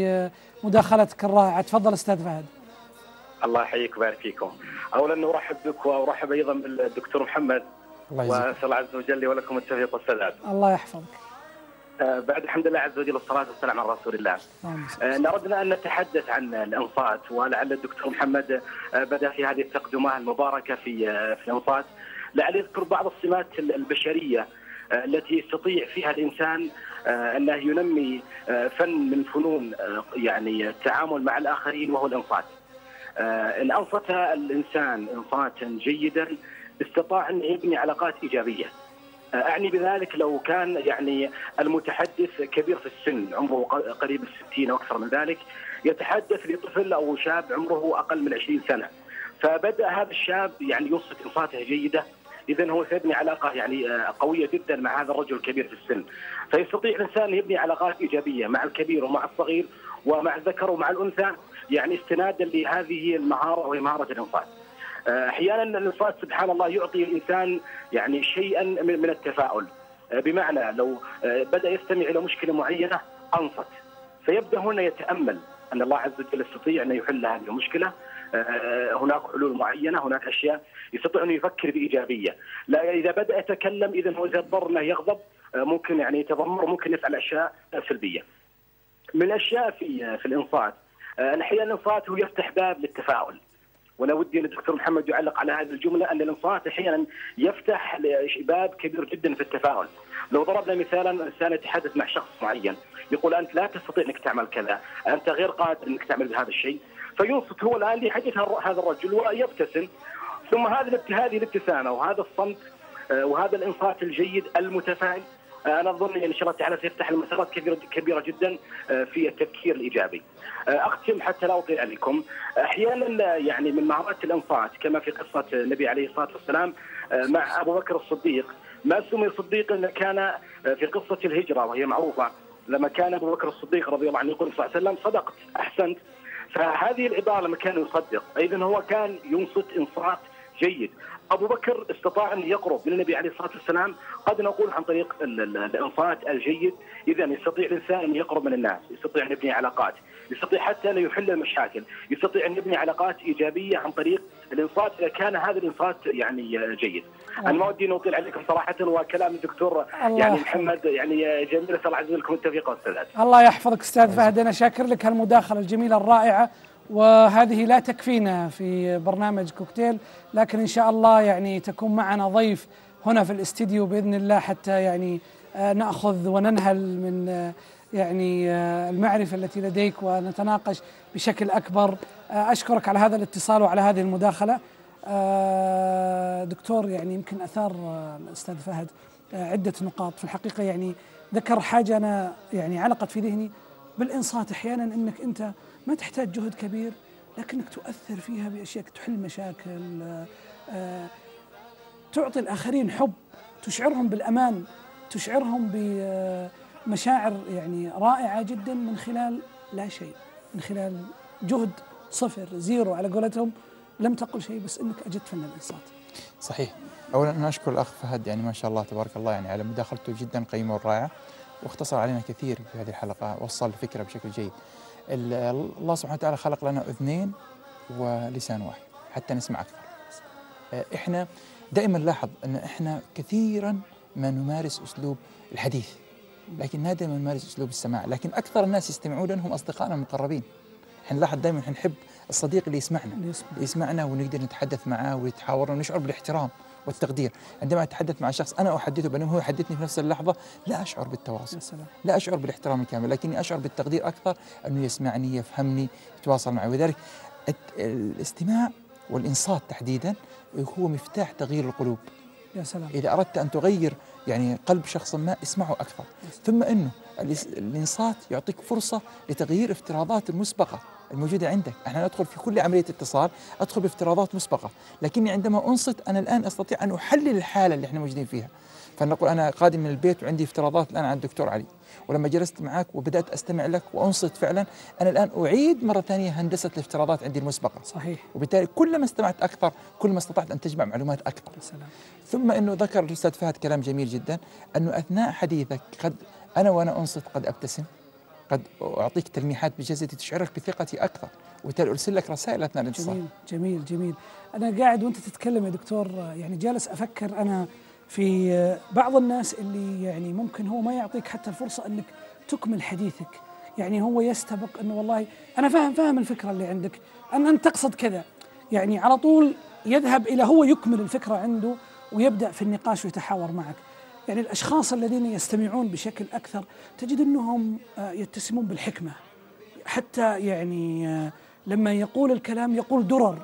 بمداخلتك الرائعه. تفضل استاذ فهد. الله يحييك ويبارك فيكم. اولا نرحب بك وارحب ايضا بالدكتور محمد، واسال الله عز وجل ولكم التوفيق والسداد. الله يحفظك. آه بعد الحمد لله عز وجل والصلاه والسلام على رسول الله. آه نردنا ان نتحدث عن الانصات، ولعل الدكتور محمد آه بدا في هذه التقدمه المباركه في آه في الانصات، لعل يذكر بعض السمات البشريه آه التي يستطيع فيها الانسان آه انه ينمي آه فن من فنون آه يعني التعامل مع الاخرين، وهو الانصات. آه ان انصت الانسان انصاتا جيدا استطاع ان يبني علاقات ايجابيه. أعني بذلك لو كان يعني المتحدث كبير في السن، عمره قريب الستين أو أكثر من ذلك، يتحدث لطفل أو شاب عمره أقل من عشرين سنة، فبدأ هذا الشاب يعني ينصت إنصاته جيدة، إذن هو سيبني علاقة يعني قوية جدا مع هذا الرجل الكبير في السن. فيستطيع الإنسان يبني علاقات إيجابية مع الكبير ومع الصغير ومع الذكر ومع الأنثى، يعني استنادا لهذه المهارة وهي مهارة الإنصات. احيانا الانصات سبحان الله يعطي الانسان يعني شيئا من التفاؤل، بمعنى لو بدا يستمع الى مشكله معينه انصت، فيبدا هنا يتامل ان الله عز وجل يستطيع ان يحل هذه المشكله، هناك حلول معينه، هناك اشياء يستطيع ان يفكر بايجابيه. لا اذا بدا يتكلم اذا هو اذا اضطر انه يغضب ممكن يعني يتذمر، ممكن يفعل اشياء سلبيه. من الاشياء في في الانصات احيانا الانصات هو يفتح باب للتفاؤل، ولا ودي ان الدكتور محمد يعلق على هذه الجمله ان الانصات احيانا يفتح باب كبير جدا في التفاؤل. لو ضربنا مثالا، انسان يتحدث مع شخص معين يقول انت لا تستطيع انك تعمل كذا، انت غير قادر انك تعمل هذا الشيء، فينصت هو الان لحديث هذا الرجل ويبتسم، ثم هذه هذه الابتسامه وهذا الصمت وهذا الانصات الجيد المتفائل انا اظن ان شاء الله تعالى سيفتح المسارات كبيره كبيره جدا في التفكير الايجابي. اختم حتى لا اطيل عليكم، احيانا يعني من مهارات الانصات كما في قصه النبي عليه الصلاه والسلام مع ابو بكر الصديق، ما سمي صديقا الا كان في قصه الهجره وهي معروفه، لما كان ابو بكر الصديق رضي الله عنه يقول صلى الله عليه وسلم صدقت احسنت، فهذه العباره لما كان يصدق اذا هو كان ينصت انصات جيد. أبو بكر استطاع أن يقرب من النبي عليه الصلاة والسلام قد نقول عن طريق الإنصات الجيد. إذا يستطيع الإنسان أن يقرب من الناس، يستطيع أن يبني علاقات، يستطيع حتى أن يحل المشاكل، يستطيع أن يبني علاقات إيجابية عن طريق الإنصات إذا كان هذا الإنصات يعني جيد. أنا ما ودي نطيل عليكم صراحة، وكلام الدكتور يعني محمد يعني جميل، أسأل الله عز وجل لكم التوفيق والسداد. الله يحفظك أستاذ فهد، أنا شاكر لك هالمداخلة الجميلة الرائعة، وهذه لا تكفينا في برنامج كوكتيل، لكن إن شاء الله يعني تكون معنا ضيف هنا في الاستديو بإذن الله حتى يعني نأخذ وننهل من يعني المعرفة التي لديك ونتناقش بشكل أكبر. أشكرك على هذا الاتصال وعلى هذه المداخلة. دكتور، يعني يمكن أثار الأستاذ فهد عدة نقاط في الحقيقة، يعني ذكر حاجة أنا يعني علقت في ذهني بالإنصات. أحيانا أنك أنت ما تحتاج جهد كبير لكنك تؤثر فيها بأشياء، تحل مشاكل، تعطي الآخرين حب، تشعرهم بالأمان، تشعرهم بمشاعر يعني رائعة جدا من خلال لا شيء، من خلال جهد صفر زيرو على قولتهم. لم تقل شيء بس انك اجدت فن الانصات. صحيح. اولا انا اشكر الاخ فهد، يعني ما شاء الله تبارك الله، يعني على مداخلته جدا قيمه ورائعه، واختصر علينا كثير في هذه الحلقه، وصل الفكره بشكل جيد. الله سبحانه وتعالى خلق لنا اذنين ولسان واحد حتى نسمع اكثر. احنا دائما نلاحظ ان احنا كثيرا ما نمارس اسلوب الحديث، لكن نادرا ما نمارس اسلوب السماع، لكن اكثر الناس يستمعون هم اصدقائنا المقربين. احنا نلاحظ دائما احنا نحب الصديق اللي يسمعنا اللي يسمعنا ونقدر نتحدث معه ويتحاورنا ونشعر بالاحترام والتقدير. عندما اتحدث مع شخص انا احدثه بانه هو يحدثني في نفس اللحظه، لا اشعر بالتواصل، لا اشعر بالاحترام الكامل، لكني اشعر بالتقدير اكثر، انه يسمعني، يفهمني، يتواصل معي. ولذلك الاستماع والانصات تحديدا هو مفتاح تغيير القلوب. يا سلام. اذا اردت ان تغير يعني قلب شخص ما، اسمعه اكثر. ثم انه الانصات يعطيك فرصه لتغيير افتراضات المسبقه الموجوده عندك. احنا ندخل في كل عمليه اتصال ادخل بافتراضات مسبقه، لكني عندما انصت انا الان استطيع ان احلل الحاله اللي احنا موجودين فيها. فنقول انا قادم من البيت وعندي افتراضات الان عن الدكتور علي، ولما جلست معك وبدات استمع لك وانصت فعلا، انا الان اعيد مره ثانيه هندسه الافتراضات عندي المسبقه. صحيح. وبالتالي كلما استمعت اكثر كل ما استطعت ان تجمع معلومات اكثر. سلام. ثم انه ذكر الاستاذ فهد كلام جميل جدا، انه اثناء حديثك قد انا وانا انصت قد ابتسم، قد اعطيك تلميحات بجسدي تشعرك بثقتي اكثر، وبالتالي ارسل لك رسائل اثناء الاتصال. جميل جميل جميل. انا قاعد وانت تتكلم يا دكتور يعني جالس افكر انا في بعض الناس اللي يعني ممكن هو ما يعطيك حتى الفرصه انك تكمل حديثك، يعني هو يستبق انه والله انا فاهم فاهم الفكره اللي عندك، ان انت تقصد كذا، يعني على طول يذهب الى هو يكمل الفكره عنده ويبدا في النقاش ويتحاور معك. يعني الاشخاص الذين يستمعون بشكل اكثر تجد انهم يتسمون بالحكمه، حتى يعني لما يقول الكلام يقول درر.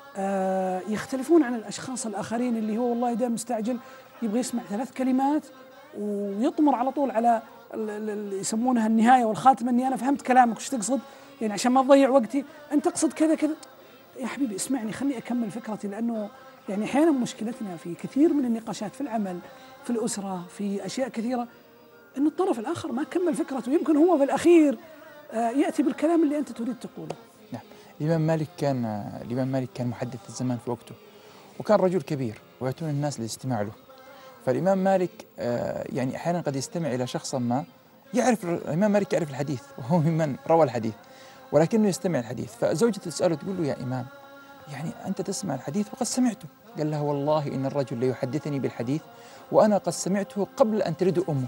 يختلفون عن الاشخاص الاخرين اللي هو والله ده مستعجل يبغى يسمع ثلاث كلمات ويطمر على طول على اللي يسمونها النهايه والخاتمه، اني انا فهمت كلامك وش تقصد، يعني عشان ما تضيع وقتي انت تقصد كذا كذا. يا حبيبي اسمعني خليني اكمل فكرتي، لانه يعني احيانا مشكلتنا في كثير من النقاشات في العمل، في الاسره، في اشياء كثيره، ان الطرف الاخر ما كمل فكرته، يمكن هو في الاخير ياتي بالكلام اللي انت تريد تقوله. نعم. الامام مالك كان الامام مالك كان محدث الزمان في وقته، وكان رجل كبير ويأتون الناس للاستماع له. فالامام مالك يعني احيانا قد يستمع الى شخص ما يعرف، الامام مالك يعرف الحديث وهو ممن روى الحديث، ولكنه يستمع الحديث. فزوجته تساله تقول له يا امام يعني انت تسمع الحديث وقد سمعته. قال لها والله ان الرجل ليحدثني بالحديث وانا قد سمعته قبل ان تلد امه،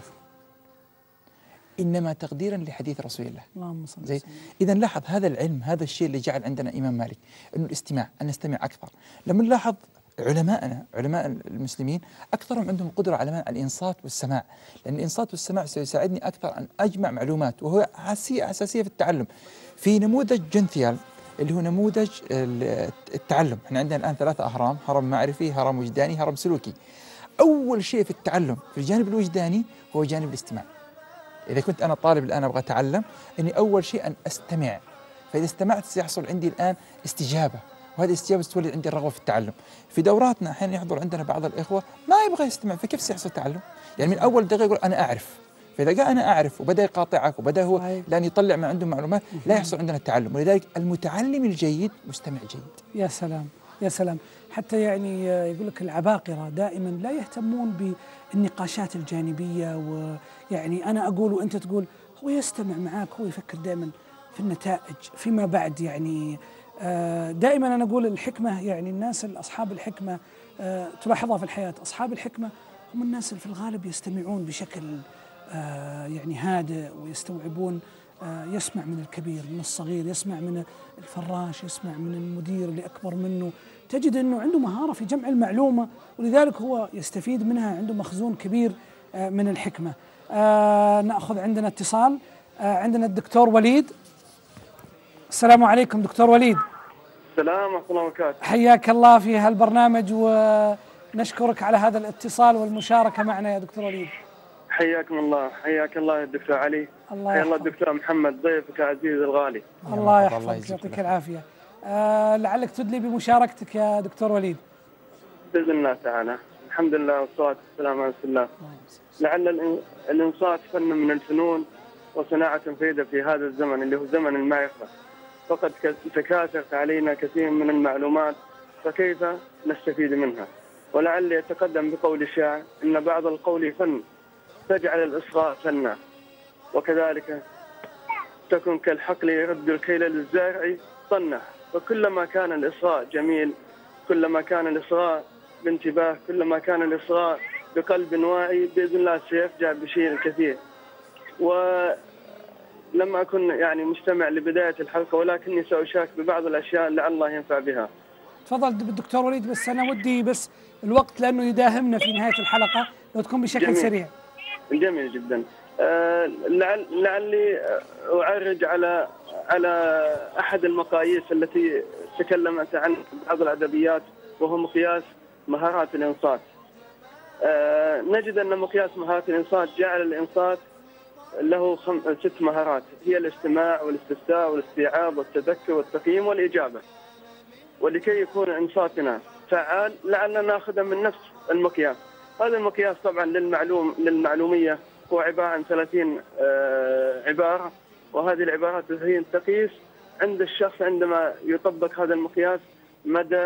انما تقديرا لحديث رسول الله. اللهم صل وسلم. اذا لاحظ هذا العلم، هذا الشيء اللي جعل عندنا امام مالك انه الاستماع، ان نستمع اكثر. لما نلاحظ علماءنا علماء المسلمين اكثرهم عندهم قدره على الانصات والسماع، لان الانصات والسماع سيساعدني اكثر ان اجمع معلومات، وهو حساسيه اساسيه في التعلم. في نموذج جنثيال اللي هو نموذج التعلم، احنا عندنا الان ثلاثه اهرام، هرم معرفي، هرم وجداني، هرم سلوكي. اول شيء في التعلم في الجانب الوجداني هو جانب الاستماع. اذا كنت انا طالب الان ابغى اتعلم، اني اول شيء ان استمع، فاذا استمعت سيحصل عندي الان استجابه، وهذه الاستجابه تولد عندي الرغبه في التعلم. في دوراتنا احيانا يحضر عندنا بعض الاخوه ما يبغى يستمع، فكيف سيحصل تعلم؟ يعني من اول دقيقه يقول انا اعرف، فاذا قال انا اعرف وبدا يقاطعك وبدا هو لان يطلع ما عنده معلومات، لا يحصل عندنا التعلم. ولذلك المتعلم الجيد مستمع جيد. يا سلام يا سلام. حتى يعني يقول لك العباقره دائما لا يهتمون بالنقاشات الجانبيه، ويعني انا اقول وانت تقول، هو يستمع معك، هو يفكر دائما في النتائج فيما بعد. يعني دائما انا اقول الحكمه، يعني الناس اصحاب الحكمه تلاحظها في الحياه، اصحاب الحكمه هم الناس اللي في الغالب يستمعون بشكل يعني هادئ، ويستوعبون، يسمع من الكبير من الصغير، يسمع من الفراش، يسمع من المدير اللي اكبر منه. تجد انه عنده مهاره في جمع المعلومه، ولذلك هو يستفيد منها، عنده مخزون كبير من الحكمه. ناخذ عندنا اتصال. عندنا الدكتور وليد. السلام عليكم دكتور وليد. السلام ورحمة الله وبركاته. حياك الله في هالبرنامج ونشكرك على هذا الاتصال والمشاركة معنا يا دكتور وليد. حياكم الله، حياك الله يا دكتور علي. الله حيا الله الدكتور محمد ضيفك العزيز الغالي. الله يحفظك يعطيك العافية. آه لعلك تدلي بمشاركتك يا دكتور وليد. بإذن الله تعالى. الحمد لله والصلاة والسلام على رسول الله. لعل الإنصات فن من الفنون وصناعة فريدة في هذا الزمن اللي هو زمن المعرفة، فقد تكاثرت علينا كثير من المعلومات، فكيف نستفيد منها؟ ولعل يتقدم بقول الشاعر إن بعض القول فن تجعل الإصغاء فنا، وكذلك تكن كالحقل يرد الكيل للزارع صنة. فكلما كان الإصغاء جميل، كلما كان الإصغاء بانتباه، كلما كان الإصغاء بقلب واعي، بإذن الله سيرجع بشيء كثير. ولم أكن يعني مستمع لبداية الحلقة، ولكني سأشارك ببعض الأشياء لعل الله ينفع بها. تفضل بالدكتور وليد، بس أنا ودي بس الوقت لأنه يداهمنا في نهاية الحلقة لو تكون بشكل جميل. سريع. جميل جدا. أه لعل لعلي أعرج على على أحد المقاييس التي تكلمت عن بعض الأدبيات، وهو مقياس مهارات الإنصات. أه نجد أن مقياس مهارات الإنصات جعل الإنصات له خم... ست مهارات، هي الاستماع والاستفتاء والاستيعاب والتذكر والتقييم والإجابة. ولكي يكون إنصاتنا فعال لعلنا ناخذ من نفس المقياس. هذا المقياس طبعا للمعلوم للمعلومية هو عبارة عن ثلاثين آه عبارة، وهذه العبارات هي تقيس عند الشخص عندما يطبق هذا المقياس مدى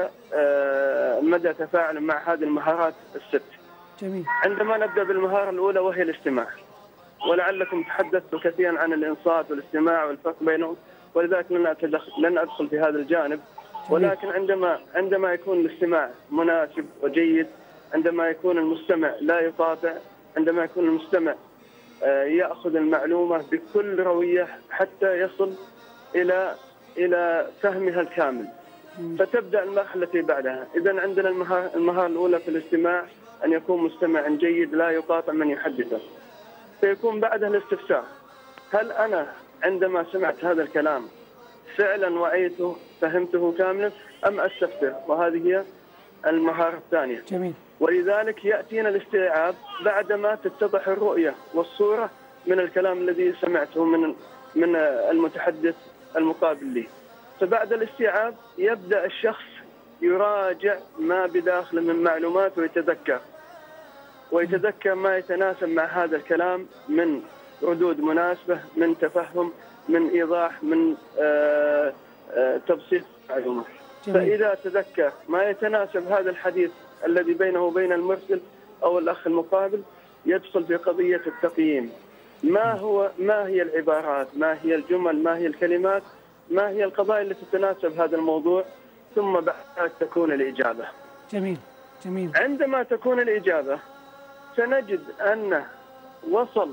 آه مدى تفاعل مع هذه المهارات الست. جميل. عندما نبدأ بالمهارة الأولى وهي الاستماع، ولعلكم تحدثتوا كثيرا عن الإنصات والاستماع والفرق بينهم، ولذلك لن أتدخل لن أدخل في هذا الجانب. ولكن عندما عندما يكون الاستماع مناسب وجيد، عندما يكون المستمع لا يقاطع، عندما يكون المستمع يأخذ المعلومة بكل روية حتى يصل إلى إلى فهمها الكامل، فتبدأ المرحلة التي بعدها. إذا عندنا المهارة المهارة الأولى في الاستماع أن يكون مستمع جيد لا يقاطع من يحدثه. فيكون بعدها الاستفسار، هل أنا عندما سمعت هذا الكلام فعلا وعيته فهمته كاملا أم أستفسر؟ وهذه هي المهارة الثانية. جميل. ولذلك يأتينا الاستيعاب بعدما تتضح الرؤية والصورة من الكلام الذي سمعته من من المتحدث المقابل لي. فبعد الاستيعاب يبدأ الشخص يراجع ما بداخله من معلومات ويتذكر ويتذكر ما يتناسب مع هذا الكلام من ردود مناسبة، من تفهم، من إيضاح، من آآ آآ تبسيط معلومات. فإذا تذكر ما يتناسب هذا الحديث الذي بينه وبين المرسل أو الأخ المقابل، يدخل في قضية التقييم. ما هو ما هي العبارات، ما هي الجمل، ما هي الكلمات، ما هي القضايا التي تتناسب هذا الموضوع، ثم بعد تكون الإجابة. جميل جميل. عندما تكون الإجابة سنجد أن وصل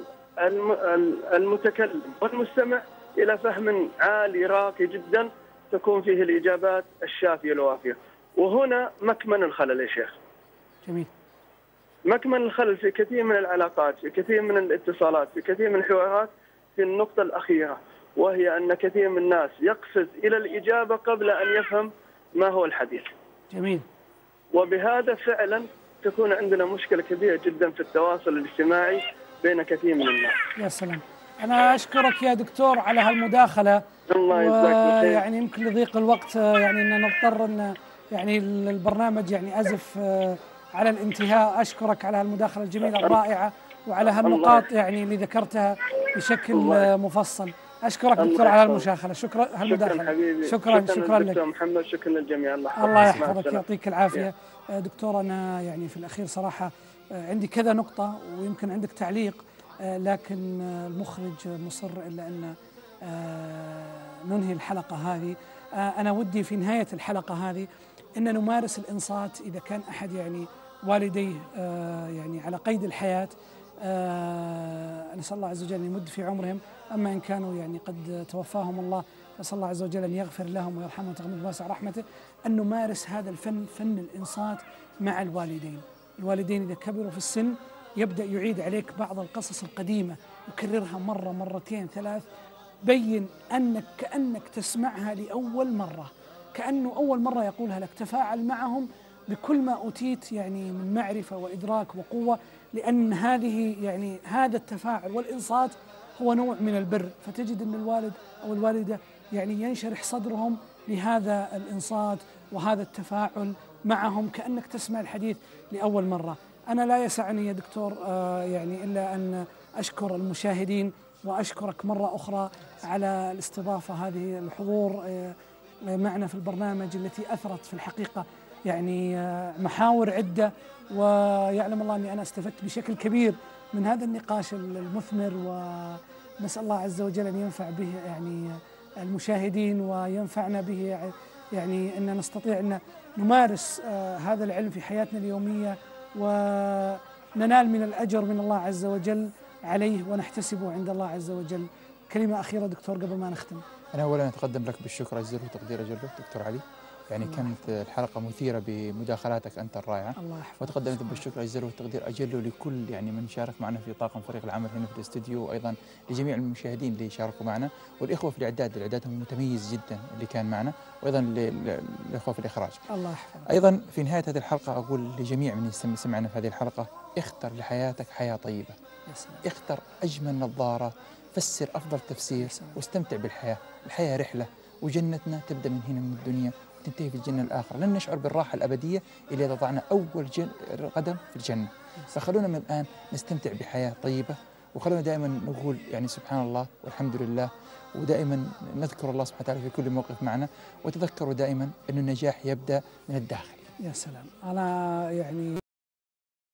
المتكلم والمستمع إلى فهم عالي راقي جدا، تكون فيه الإجابات الشافية الوافية. وهنا مكمن الخلل يا شيخ. جميل. مكمن الخلل في كثير من العلاقات، في كثير من الاتصالات، في كثير من الحوارات، في النقطة الأخيرة، وهي أن كثير من الناس يقصد إلى الإجابة قبل أن يفهم ما هو الحديث. جميل. وبهذا فعلا تكون عندنا مشكلة كبيرة جدا في التواصل الاجتماعي بين كثير من الناس. يا سلام. أنا أشكرك يا دكتور على هالمداخلة. الله يجزاك خير. يعني يمكن لضيق الوقت يعني أن نضطر أن يعني البرنامج يعني أزف على الانتهاء. أشكرك على هالمداخلة الجميلة الرائعة وعلى هالنقاط يعني اللي ذكرتها بشكل مفصل. أشكرك دكتور على المشاخلة. شكرا هالمداخلة. شكرا حبيبي. شكرا شكرا, شكرا لك دكتور محمد. شكرا للجميع. الله الله يحفظك يعطيك العافية. دكتور أنا يعني في الأخير صراحة عندي كذا نقطة ويمكن عندك تعليق، لكن المخرج مصر إلا أن ننهي الحلقة هذه. أنا ودي في نهاية الحلقة هذه أن نمارس الإنصات إذا كان أحد يعني والديه يعني على قيد الحياة. نسأل الله عز وجل أن يمد في عمرهم، أما إن كانوا يعني قد توفاهم الله فنسأل الله عز وجل أن يغفر لهم ويرحمهم وتغمد بواسع رحمته. أن نمارس هذا الفن، فن الإنصات مع الوالدين. الوالدين إذا كبروا في السن يبدأ يعيد عليك بعض القصص القديمة، يكررها مرة مرتين ثلاث، بين أنك كأنك تسمعها لأول مرة، كأنه أول مرة يقولها لك. تفاعل معهم بكل ما أوتيت يعني من معرفة وإدراك وقوة، لأن هذه يعني هذا التفاعل والإنصات هو نوع من البر. فتجد أن الوالد أو الوالدة يعني ينشرح صدرهم لهذا الإنصات وهذا التفاعل معهم، كأنك تسمع الحديث لأول مرة. أنا لا يسعني يا دكتور آه يعني إلا أن أشكر المشاهدين وأشكرك مرة أخرى على الاستضافة هذه، الحضور آه معنا في البرنامج التي أثرت في الحقيقة يعني آه محاور عدة، ويعلم الله أني أنا استفدت بشكل كبير من هذا النقاش المثمر، ونسأل الله عز وجل أن ينفع به يعني المشاهدين وينفعنا به، يعني أن نستطيع أن نمارس آه هذا العلم في حياتنا اليومية وننال من الأجر من الله عز وجل عليه ونحتسبه عند الله عز وجل. كلمة أخيرة دكتور قبل ما نختم. أنا أولا أتقدم لك بالشكر أجزل وتقدير أجل دكتور علي، يعني الله كانت الحلقة مثيرة بمداخلاتك أنت الرائعة. الله يحفظك. وتقدم بالشكر أجزل والتقدير أجل لكل يعني من شارك معنا في طاقم فريق العمل هنا في الاستوديو، وأيضا لجميع المشاهدين اللي شاركوا معنا، والإخوة في الإعداد، الإعداد هم متميز جدا اللي كان معنا، وأيضا الإخوة في الإخراج. الله يحفظك. أيضا في نهاية هذه الحلقة أقول لجميع من سمعنا في هذه الحلقة: اختر لحياتك حياة طيبة. اختر أجمل نظارة، فسر أفضل تفسير، واستمتع بالحياة. الحياة رحلة، وجنتنا تبدأ من هنا من الدنيا وتنتهي في الجنة الآخرة. لن نشعر بالراحة الأبدية إلا إذا وضعنا أول جن... قدم في الجنة. فخلونا من الآن نستمتع بحياة طيبة، وخلونا دائما نقول يعني سبحان الله والحمد لله، ودائما نذكر الله سبحانه وتعالى في كل موقف معنا، وتذكروا دائما أن النجاح يبدأ من الداخل. يا سلام. أنا يعني